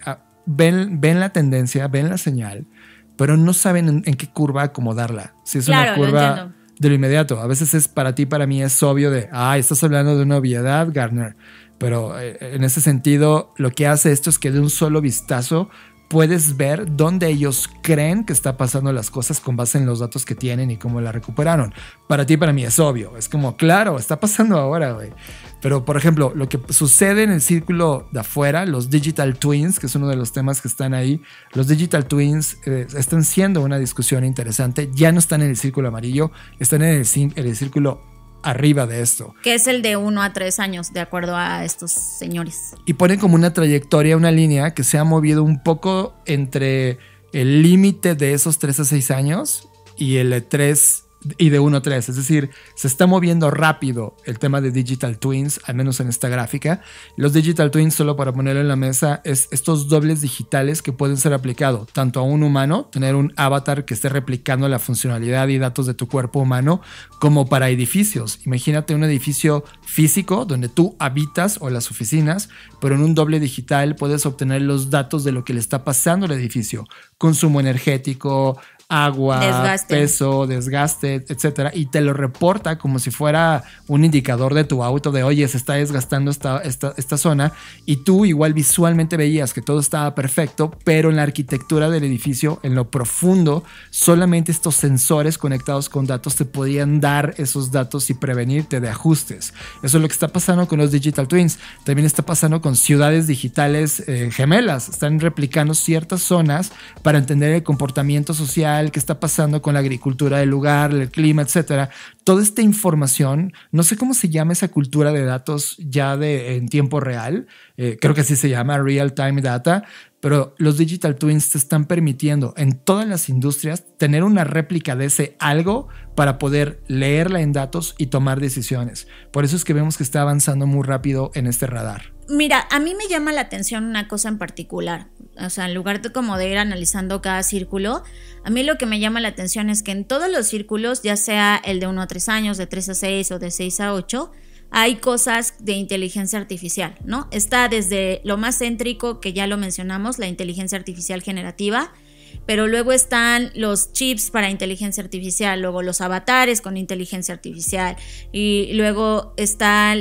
ven la tendencia, ven la señal, pero no saben en qué curva acomodarla. Si es una curva de lo inmediato. A veces es para ti, para mí es obvio de, estás hablando de una obviedad, Gartner. Pero en ese sentido, lo que hace esto es que de un solo vistazo puedes ver dónde ellos creen que está pasando las cosas con base en los datos que tienen y cómo la recuperaron. Para ti, para mí es obvio. Es como, claro, está pasando ahora, güey. Pero, por ejemplo, lo que sucede en el círculo de afuera, los digital twins, que es uno de los temas que están ahí, los digital twins están siendo una discusión interesante. Ya no están en el círculo amarillo, están en el círculo arriba de esto. Que es el de 1 a 3 años, de acuerdo a estos señores. Y ponen como una trayectoria, una línea que se ha movido un poco entre el límite de esos 3 a 6 años y el de 3 y de 1 a 3, es decir, se está moviendo rápido el tema de digital twins, al menos en esta gráfica. Los digital twins, solo para ponerlo en la mesa, es estos dobles digitales que pueden ser aplicados tanto a un humano, tener un avatar que esté replicando la funcionalidad y datos de tu cuerpo humano, como para edificios. Imagínate un edificio físico donde tú habitas o las oficinas, pero en un doble digital puedes obtener los datos de lo que le está pasando al edificio, consumo energético, agua, peso, desgaste, etcétera, y te lo reporta como si fuera un indicador de tu auto de, oye, se está desgastando esta zona, y tú igual visualmente veías que todo estaba perfecto, pero en la arquitectura del edificio, en lo profundo, solamente estos sensores conectados con datos te podían dar esos datos y prevenirte de ajustes. Eso es lo que está pasando con los digital twins. También está pasando con ciudades digitales gemelas. Están replicando ciertas zonas para entender el comportamiento social, qué está pasando con la agricultura del lugar, el clima, etcétera. Toda esta información, no sé cómo se llama esa cultura de datos ya en tiempo real, creo que así se llama, real time data, pero los digital twins te están permitiendo en todas las industrias tener una réplica de ese algo para poder leerla en datos y tomar decisiones. Por eso es que vemos que está avanzando muy rápido en este radar. Mira, a mí me llama la atención una cosa en particular. O sea, en lugar de como de ir analizando cada círculo, a mí lo que me llama la atención es que en todos los círculos, ya sea el de 1 a 3 años, de 3 a 6 o de 6 a 8, hay cosas de inteligencia artificial, ¿no? Está desde lo más céntrico, que ya lo mencionamos, la inteligencia artificial generativa, pero luego están los chips para inteligencia artificial, luego los avatares con inteligencia artificial, y luego están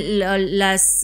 las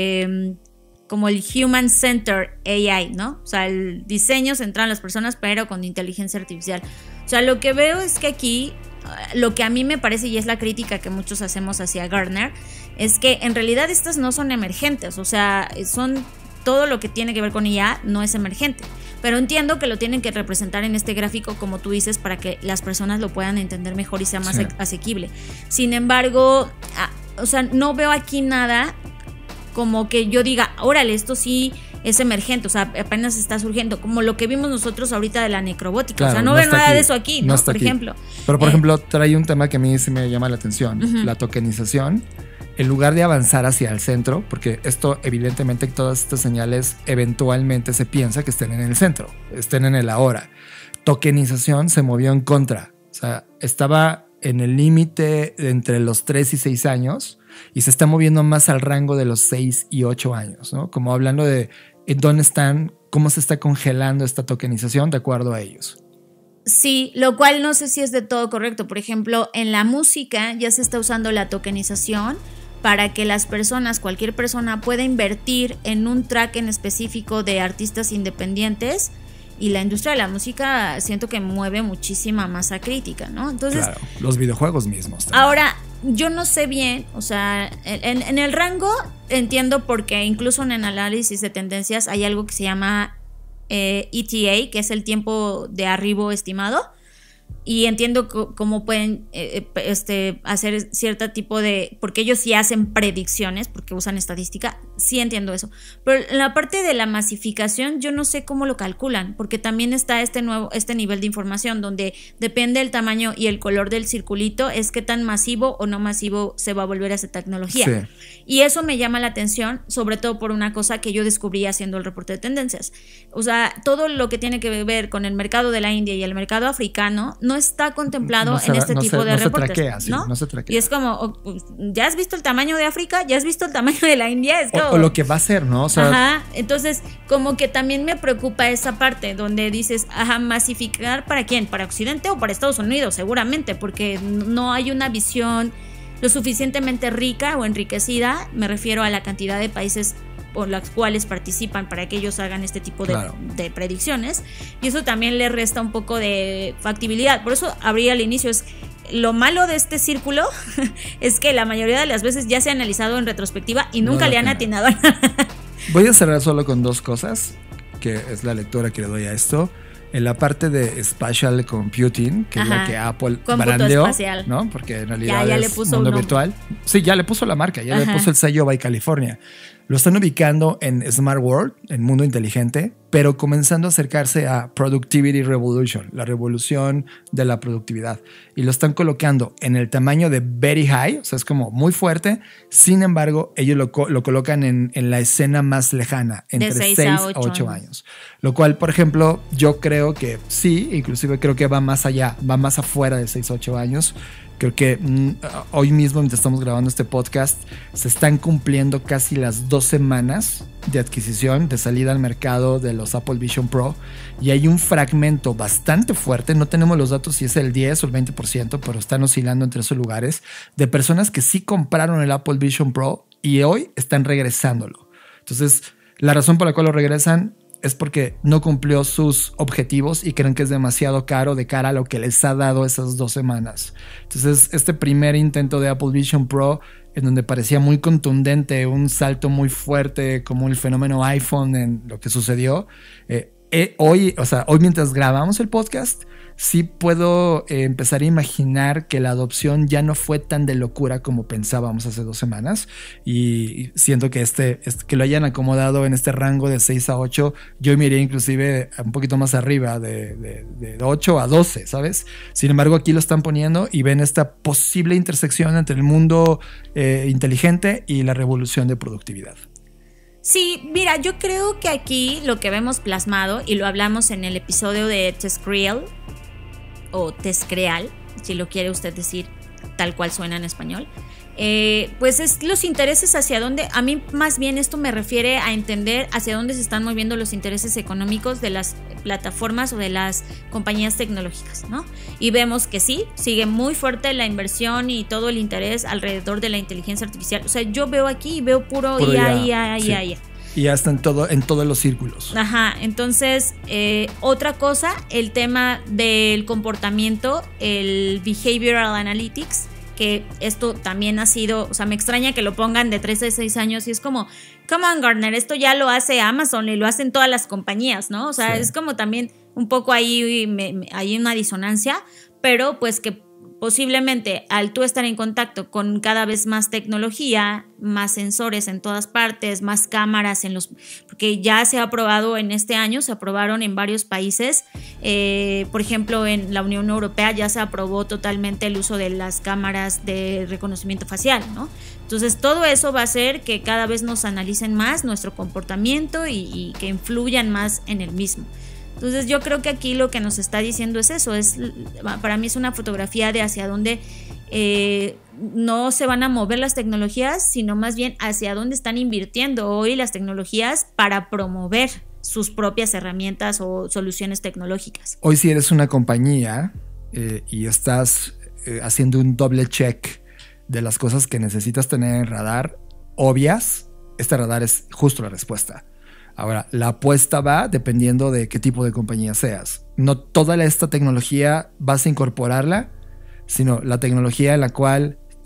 como el Human Centered AI, ¿no? O sea, el diseño centrado en las personas, pero con inteligencia artificial. O sea, lo que veo es que aquí, lo que a mí me parece, y es la crítica que muchos hacemos hacia Gartner, es que en realidad estas no son emergentes. O sea, son todo lo que tiene que ver con IA no es emergente. Pero entiendo que lo tienen que representar en este gráfico, como tú dices, para que las personas lo puedan entender mejor y sea más asequible. Sin embargo, o sea, no veo aquí nada como que yo diga, órale, esto sí es emergente, o sea, apenas está surgiendo, como lo que vimos nosotros ahorita de la necrobótica. Claro, o sea, no veo nada de eso aquí, ¿no? Por ejemplo. Pero, por ejemplo, trae un tema que a mí sí me llama la atención, la tokenización. En lugar de avanzar hacia el centro, porque esto, evidentemente, todas estas señales eventualmente se piensa que estén en el centro, estén en el ahora. Tokenización se movió en contra. O sea, estaba en el límite entre los 3 y 6 años y se está moviendo más al rango de los 6 y 8 años, ¿no? Como hablando de dónde están, cómo se está congelando esta tokenización de acuerdo a ellos. Sí, lo cual no sé si es de todo correcto. Por ejemplo, en la música ya se está usando la tokenización para que las personas, cualquier persona, pueda invertir en un track en específico de artistas independientes, y la industria de la música siento que mueve muchísima masa crítica, ¿no? Entonces, claro, los videojuegos mismos también. Ahora, yo no sé bien, o sea, en el rango entiendo porque incluso en el análisis de tendencias hay algo que se llama ETA, que es el tiempo de arribo estimado. Y entiendo cómo pueden hacer cierto tipo de... Porque ellos sí hacen predicciones, porque usan estadística, sí entiendo eso. Pero en la parte de la masificación yo no sé cómo lo calculan, porque también está este nivel de información donde depende el tamaño y el color del circulito, es qué tan masivo o no masivo se va a volver esa tecnología. Sí. Y eso me llama la atención, sobre todo por una cosa que yo descubrí haciendo el reporte de tendencias. O sea, todo lo que tiene que ver con el mercado de la India y el mercado africano no está contemplado en este tipo de reportes. No se traquea. Y es como, ¿ya has visto el tamaño de África? ¿Ya has visto el tamaño de la India? Es como, o lo que va a ser, ¿no? O sea, ajá, entonces como que también me preocupa esa parte donde dices, ajá, masificar ¿para quién? ¿Para Occidente o para Estados Unidos? Seguramente, porque no hay una visión lo suficientemente rica o enriquecida, me refiero a la cantidad de países por las cuales participan para que ellos hagan este tipo de predicciones, y eso también le resta un poco de factibilidad. Por eso abrí al inicio, es lo malo de este círculo es que la mayoría de las veces ya se ha analizado en retrospectiva y nunca le han atinado a nada. Voy a cerrar solo con dos cosas, que es la lectura que le doy a esto. En la parte de Spatial Computing, que es la que Apple brandeó, ¿no? Porque en realidad ya es le puso mundo virtual. Sí, ya le puso la marca, ya le puso el sello by California. Lo están ubicando en Smart World, en Mundo Inteligente, pero comenzando a acercarse a Productivity Revolution, la revolución de la productividad. Y lo están colocando en el tamaño de very high, o sea, es como muy fuerte. Sin embargo, ellos lo colocan en la escena más lejana, entre 6 a 8 años. Lo cual, por ejemplo, yo creo que sí, inclusive creo que va más allá, va más afuera de 6 a 8 años. Creo que hoy mismo, mientras estamos grabando este podcast, se están cumpliendo casi las 2 semanas de adquisición, de salida al mercado de los Apple Vision Pro, y hay un fragmento bastante fuerte, no tenemos los datos si es el 10 o el 20%, pero están oscilando entre esos lugares, de personas que sí compraron el Apple Vision Pro y hoy están regresándolo. Entonces, la razón por la cual lo regresan es porque no cumplió sus objetivos y creen que es demasiado caro de cara a lo que les ha dado esas 2 semanas. Entonces, este primer intento de Apple Vision Pro, en donde parecía muy contundente, un salto muy fuerte, como el fenómeno iPhone en lo que sucedió, hoy mientras grabamos el podcast, sí puedo empezar a imaginar que la adopción ya no fue tan de locura como pensábamos hace 2 semanas, y siento que que lo hayan acomodado en este rango de 6 a 8, yo me iría inclusive un poquito más arriba de 8 a 12, ¿sabes? Sin embargo, aquí lo están poniendo y ven esta posible intersección entre el mundo inteligente y la revolución de productividad. Sí, mira, yo creo que aquí lo que vemos plasmado, y lo hablamos en el episodio de Tezcreal, o Tezcreal, si lo quiere usted decir tal cual suena en español, pues es los intereses hacia dónde, a mí más bien esto me refiere a entender hacia dónde se están moviendo los intereses económicos de las plataformas o de las compañías tecnológicas, ¿no? Y vemos que sí, sigue muy fuerte la inversión y todo el interés alrededor de la inteligencia artificial. O sea, yo veo aquí y veo puro IA. Y ya está en todos los círculos. Ajá, entonces otra cosa, el tema del comportamiento, el Behavioral Analytics, que esto también ha sido, o sea, me extraña que lo pongan de 3 a 6 años y es como, come on Gartner, esto ya lo hace Amazon y lo hacen todas las compañías, ¿no? O sea, sí. Es como también un poco ahí hay una disonancia, pero pues que posiblemente al tú estar en contacto con cada vez más tecnología, más sensores en todas partes, más cámaras porque ya se ha aprobado en este año, se aprobaron en varios países, por ejemplo en la Unión Europea ya se aprobó totalmente el uso de las cámaras de reconocimiento facial, ¿no? Entonces todo eso va a hacer que cada vez nos analicen más nuestro comportamiento y que influyan más en el mismo. Entonces yo creo que aquí lo que nos está diciendo es eso, para mí es una fotografía de hacia dónde no se van a mover las tecnologías, sino más bien hacia dónde están invirtiendo hoy las tecnologías para promover sus propias herramientas o soluciones tecnológicas. Hoy si eres una compañía y estás haciendo un doble check de las cosas que necesitas tener en radar obvias, este radar es justo la respuesta. Ahora, la apuesta va dependiendo de qué tipo de compañía seas. No toda esta tecnología vas a incorporarla, sino la tecnología en la cual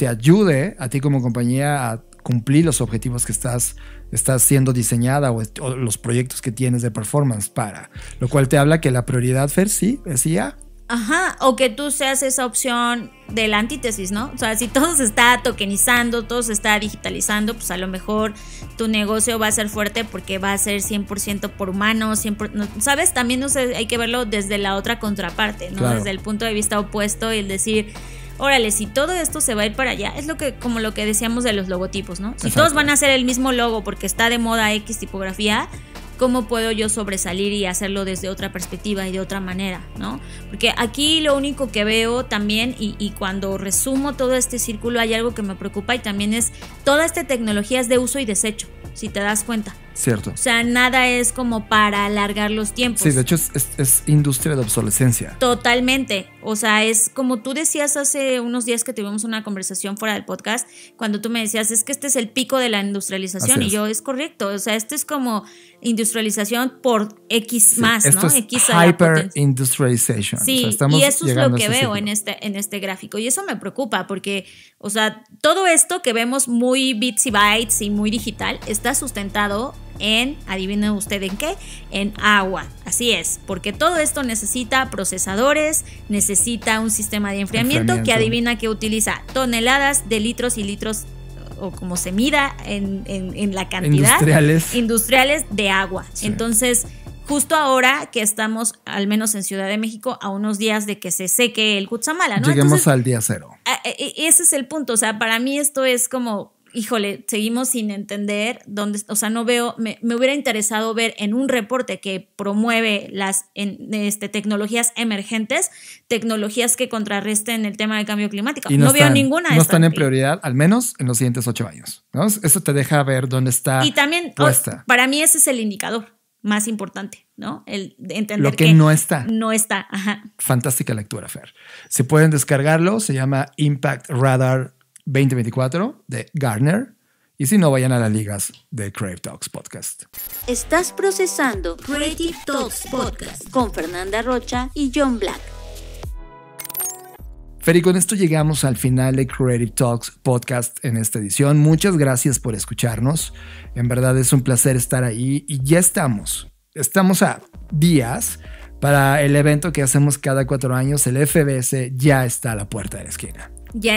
te ayude a ti como compañía a cumplir los objetivos que estás siendo diseñada o los proyectos que tienes de performance para. Lo cual te habla que la prioridad, Fer, sí, es IA. Ajá, o que tú seas esa opción de la antítesis, ¿no? O sea, si todo se está tokenizando, todo se está digitalizando, pues a lo mejor tu negocio va a ser fuerte porque va a ser 100% por humanos, 100%, ¿sabes? También hay que verlo desde la otra contraparte, ¿no? Claro. Desde el punto de vista opuesto y el decir, órale, si todo esto se va a ir para allá, es como lo que decíamos de los logotipos, ¿no? Si todos van a hacer el mismo logo porque está de moda X tipografía, ¿cómo puedo yo sobresalir y hacerlo desde otra perspectiva y de otra manera, ¿no? Porque aquí lo único que veo también, y cuando resumo todo este círculo, hay algo que me preocupa y también es toda esta tecnología es de uso y desecho, si te das cuenta. Cierto. O sea, nada es como para alargar los tiempos. Sí, de hecho es industria de obsolescencia. Totalmente. O sea, es como tú decías hace unos días que tuvimos una conversación fuera del podcast, cuando tú me decías, es que este es el pico de la industrialización. Y yo, es correcto. O sea, esto es como industrialización por X más, esto ¿no? Es X hyper industrialization. Sí, o sea, y eso es lo que veo en este gráfico. Y eso me preocupa porque, o sea, todo esto que vemos muy bits y bytes y muy digital está sustentado en, adivinen usted en qué, en agua. Así es, porque todo esto necesita procesadores, necesita un sistema de enfriamiento que adivina que utiliza toneladas de litros y litros, o como se mida en la cantidad industriales de agua. Sí. Entonces, justo ahora que estamos, al menos en Ciudad de México, a unos días de que se seque el Cutzamala, ¿no? Lleguemos entonces, al día cero. Ese es el punto. O sea, para mí esto es como, híjole, seguimos sin entender dónde, o sea, no veo, me hubiera interesado ver en un reporte que promueve las tecnologías emergentes, tecnologías que contrarresten el tema del cambio climático. Y no veo ninguna. No están en prioridad, al menos en los siguientes 8 años, ¿no? Eso te deja ver dónde está. Y también, puesta. Para mí ese es el indicador más importante, ¿no? El entender lo que no está. No está, ajá. Fantástica lectura, Fer. Si pueden descargarlo, se llama Impact Radar 2024 de Gartner, y si no, vayan a las ligas de Creative Talks Podcast. Estás procesando Creative Talks Podcast con Fernanda Rocha y John Black. Fer, y con esto llegamos al final de Creative Talks Podcast en esta edición. Muchas gracias por escucharnos. En verdad es un placer estar ahí y ya estamos a días para el evento que hacemos cada 4 años. El FBS ya está a la puerta de la esquina. Ya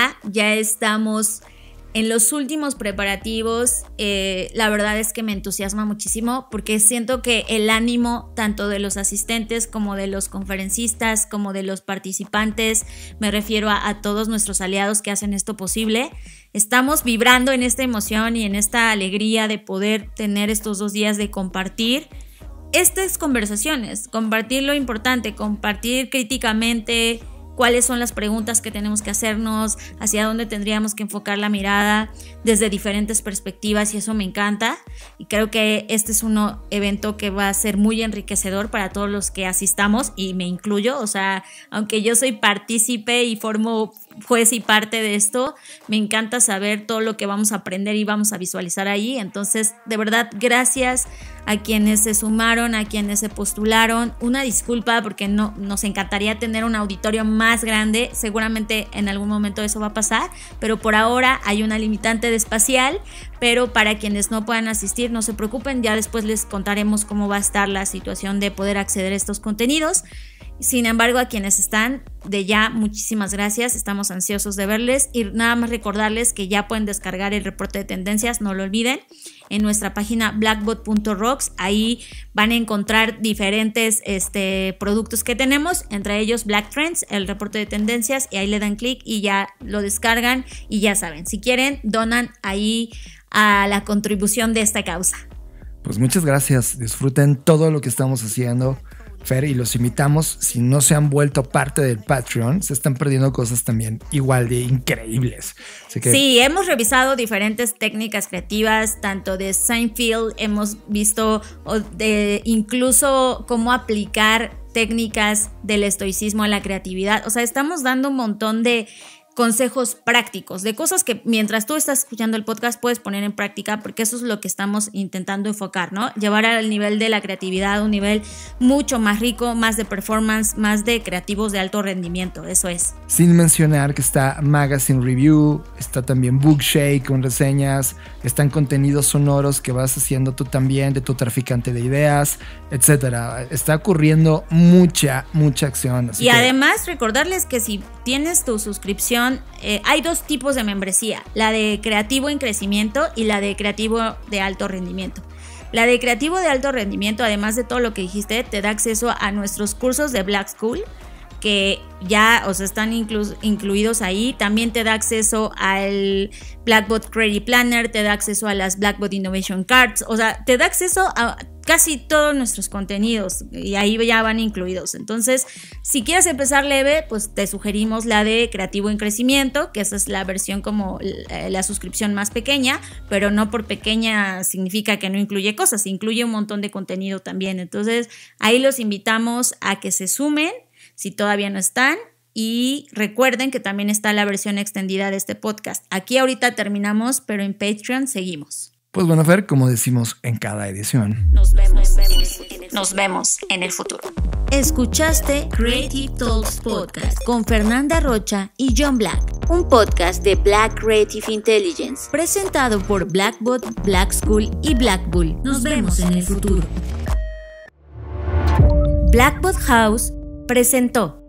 estamos en los últimos preparativos. La verdad es que me entusiasma muchísimo porque siento que el ánimo tanto de los asistentes como de los conferencistas como de los participantes, me refiero a todos nuestros aliados que hacen esto posible, estamos vibrando en esta emoción y en esta alegría de poder tener estos 2 días de compartir estas conversaciones, compartir lo importante, compartir críticamente cuáles son las preguntas que tenemos que hacernos, hacia dónde tendríamos que enfocar la mirada desde diferentes perspectivas, y eso me encanta. Y creo que este es un evento que va a ser muy enriquecedor para todos los que asistamos, y me incluyo. O sea, aunque yo soy partícipe y formo juez y parte de esto, me encanta saber todo lo que vamos a aprender y vamos a visualizar ahí. Entonces, de verdad, gracias a quienes se sumaron, a quienes se postularon. Una disculpa porque nos encantaría tener un auditorio más grande. Seguramente en algún momento eso va a pasar, pero por ahora hay una limitante de espacial. Pero para quienes no puedan asistir, no se preocupen, ya después les contaremos cómo va a estar la situación de poder acceder a estos contenidos. Sin embargo, a quienes están, de ya, muchísimas gracias, estamos ansiosos de verles, y nada más recordarles que ya pueden descargar el reporte de tendencias, no lo olviden, en nuestra página blackbot.rocks. Ahí van a encontrar diferentes productos que tenemos, entre ellos Black Trends, el reporte de tendencias, y ahí le dan clic y ya lo descargan. Y ya saben, si quieren, donan ahí a la contribución de esta causa. Pues muchas gracias, disfruten todo lo que estamos haciendo, Fer, y los invitamos, si no se han vuelto parte del Patreon, se están perdiendo cosas también igual de increíbles. Así que, sí, hemos revisado diferentes técnicas creativas, tanto de Seinfeld, hemos visto incluso cómo aplicar técnicas del estoicismo a la creatividad. O sea, estamos dando un montón de consejos prácticos de cosas que mientras tú estás escuchando el podcast puedes poner en práctica, porque eso es lo que estamos intentando enfocar, ¿no? Llevar al nivel de la creatividad, un nivel mucho más rico, más de performance, más de creativos de alto rendimiento, eso es. Sin mencionar que está Magazine Review, está también Bookshake con reseñas, están contenidos sonoros que vas haciendo tú también de tu traficante de ideas, etcétera. Está ocurriendo mucha acción. Y además recordarles que si tienes tu suscripción, hay 2 tipos de membresía, la de creativo en crecimiento y la de creativo de alto rendimiento. La de creativo de alto rendimiento, además de todo lo que dijiste, te da acceso a nuestros cursos de Black School, que ya están incluidos ahí. También te da acceso al Blackboard Creative Planner, te da acceso a las Blackboard Innovation Cards, o sea, te da acceso a casi todos nuestros contenidos y ahí ya van incluidos. Entonces, si quieres empezar leve, pues te sugerimos la de Creativo en Crecimiento, que esa es la versión como la suscripción más pequeña, pero no por pequeña significa que no incluye cosas, incluye un montón de contenido también. Entonces, ahí los invitamos a que se sumen si todavía no están. Y recuerden que también está la versión extendida de este podcast. Aquí ahorita terminamos, pero en Patreon seguimos. Pues bueno, Fer, como decimos en cada edición, Nos vemos en el futuro. Escuchaste Creative Talks Podcast con Fernanda Rocha y John Black, un podcast de Black Creative Intelligence, presentado por Blackboard, Black School y Black Bull. Nos vemos en el futuro. Blackboard House presentó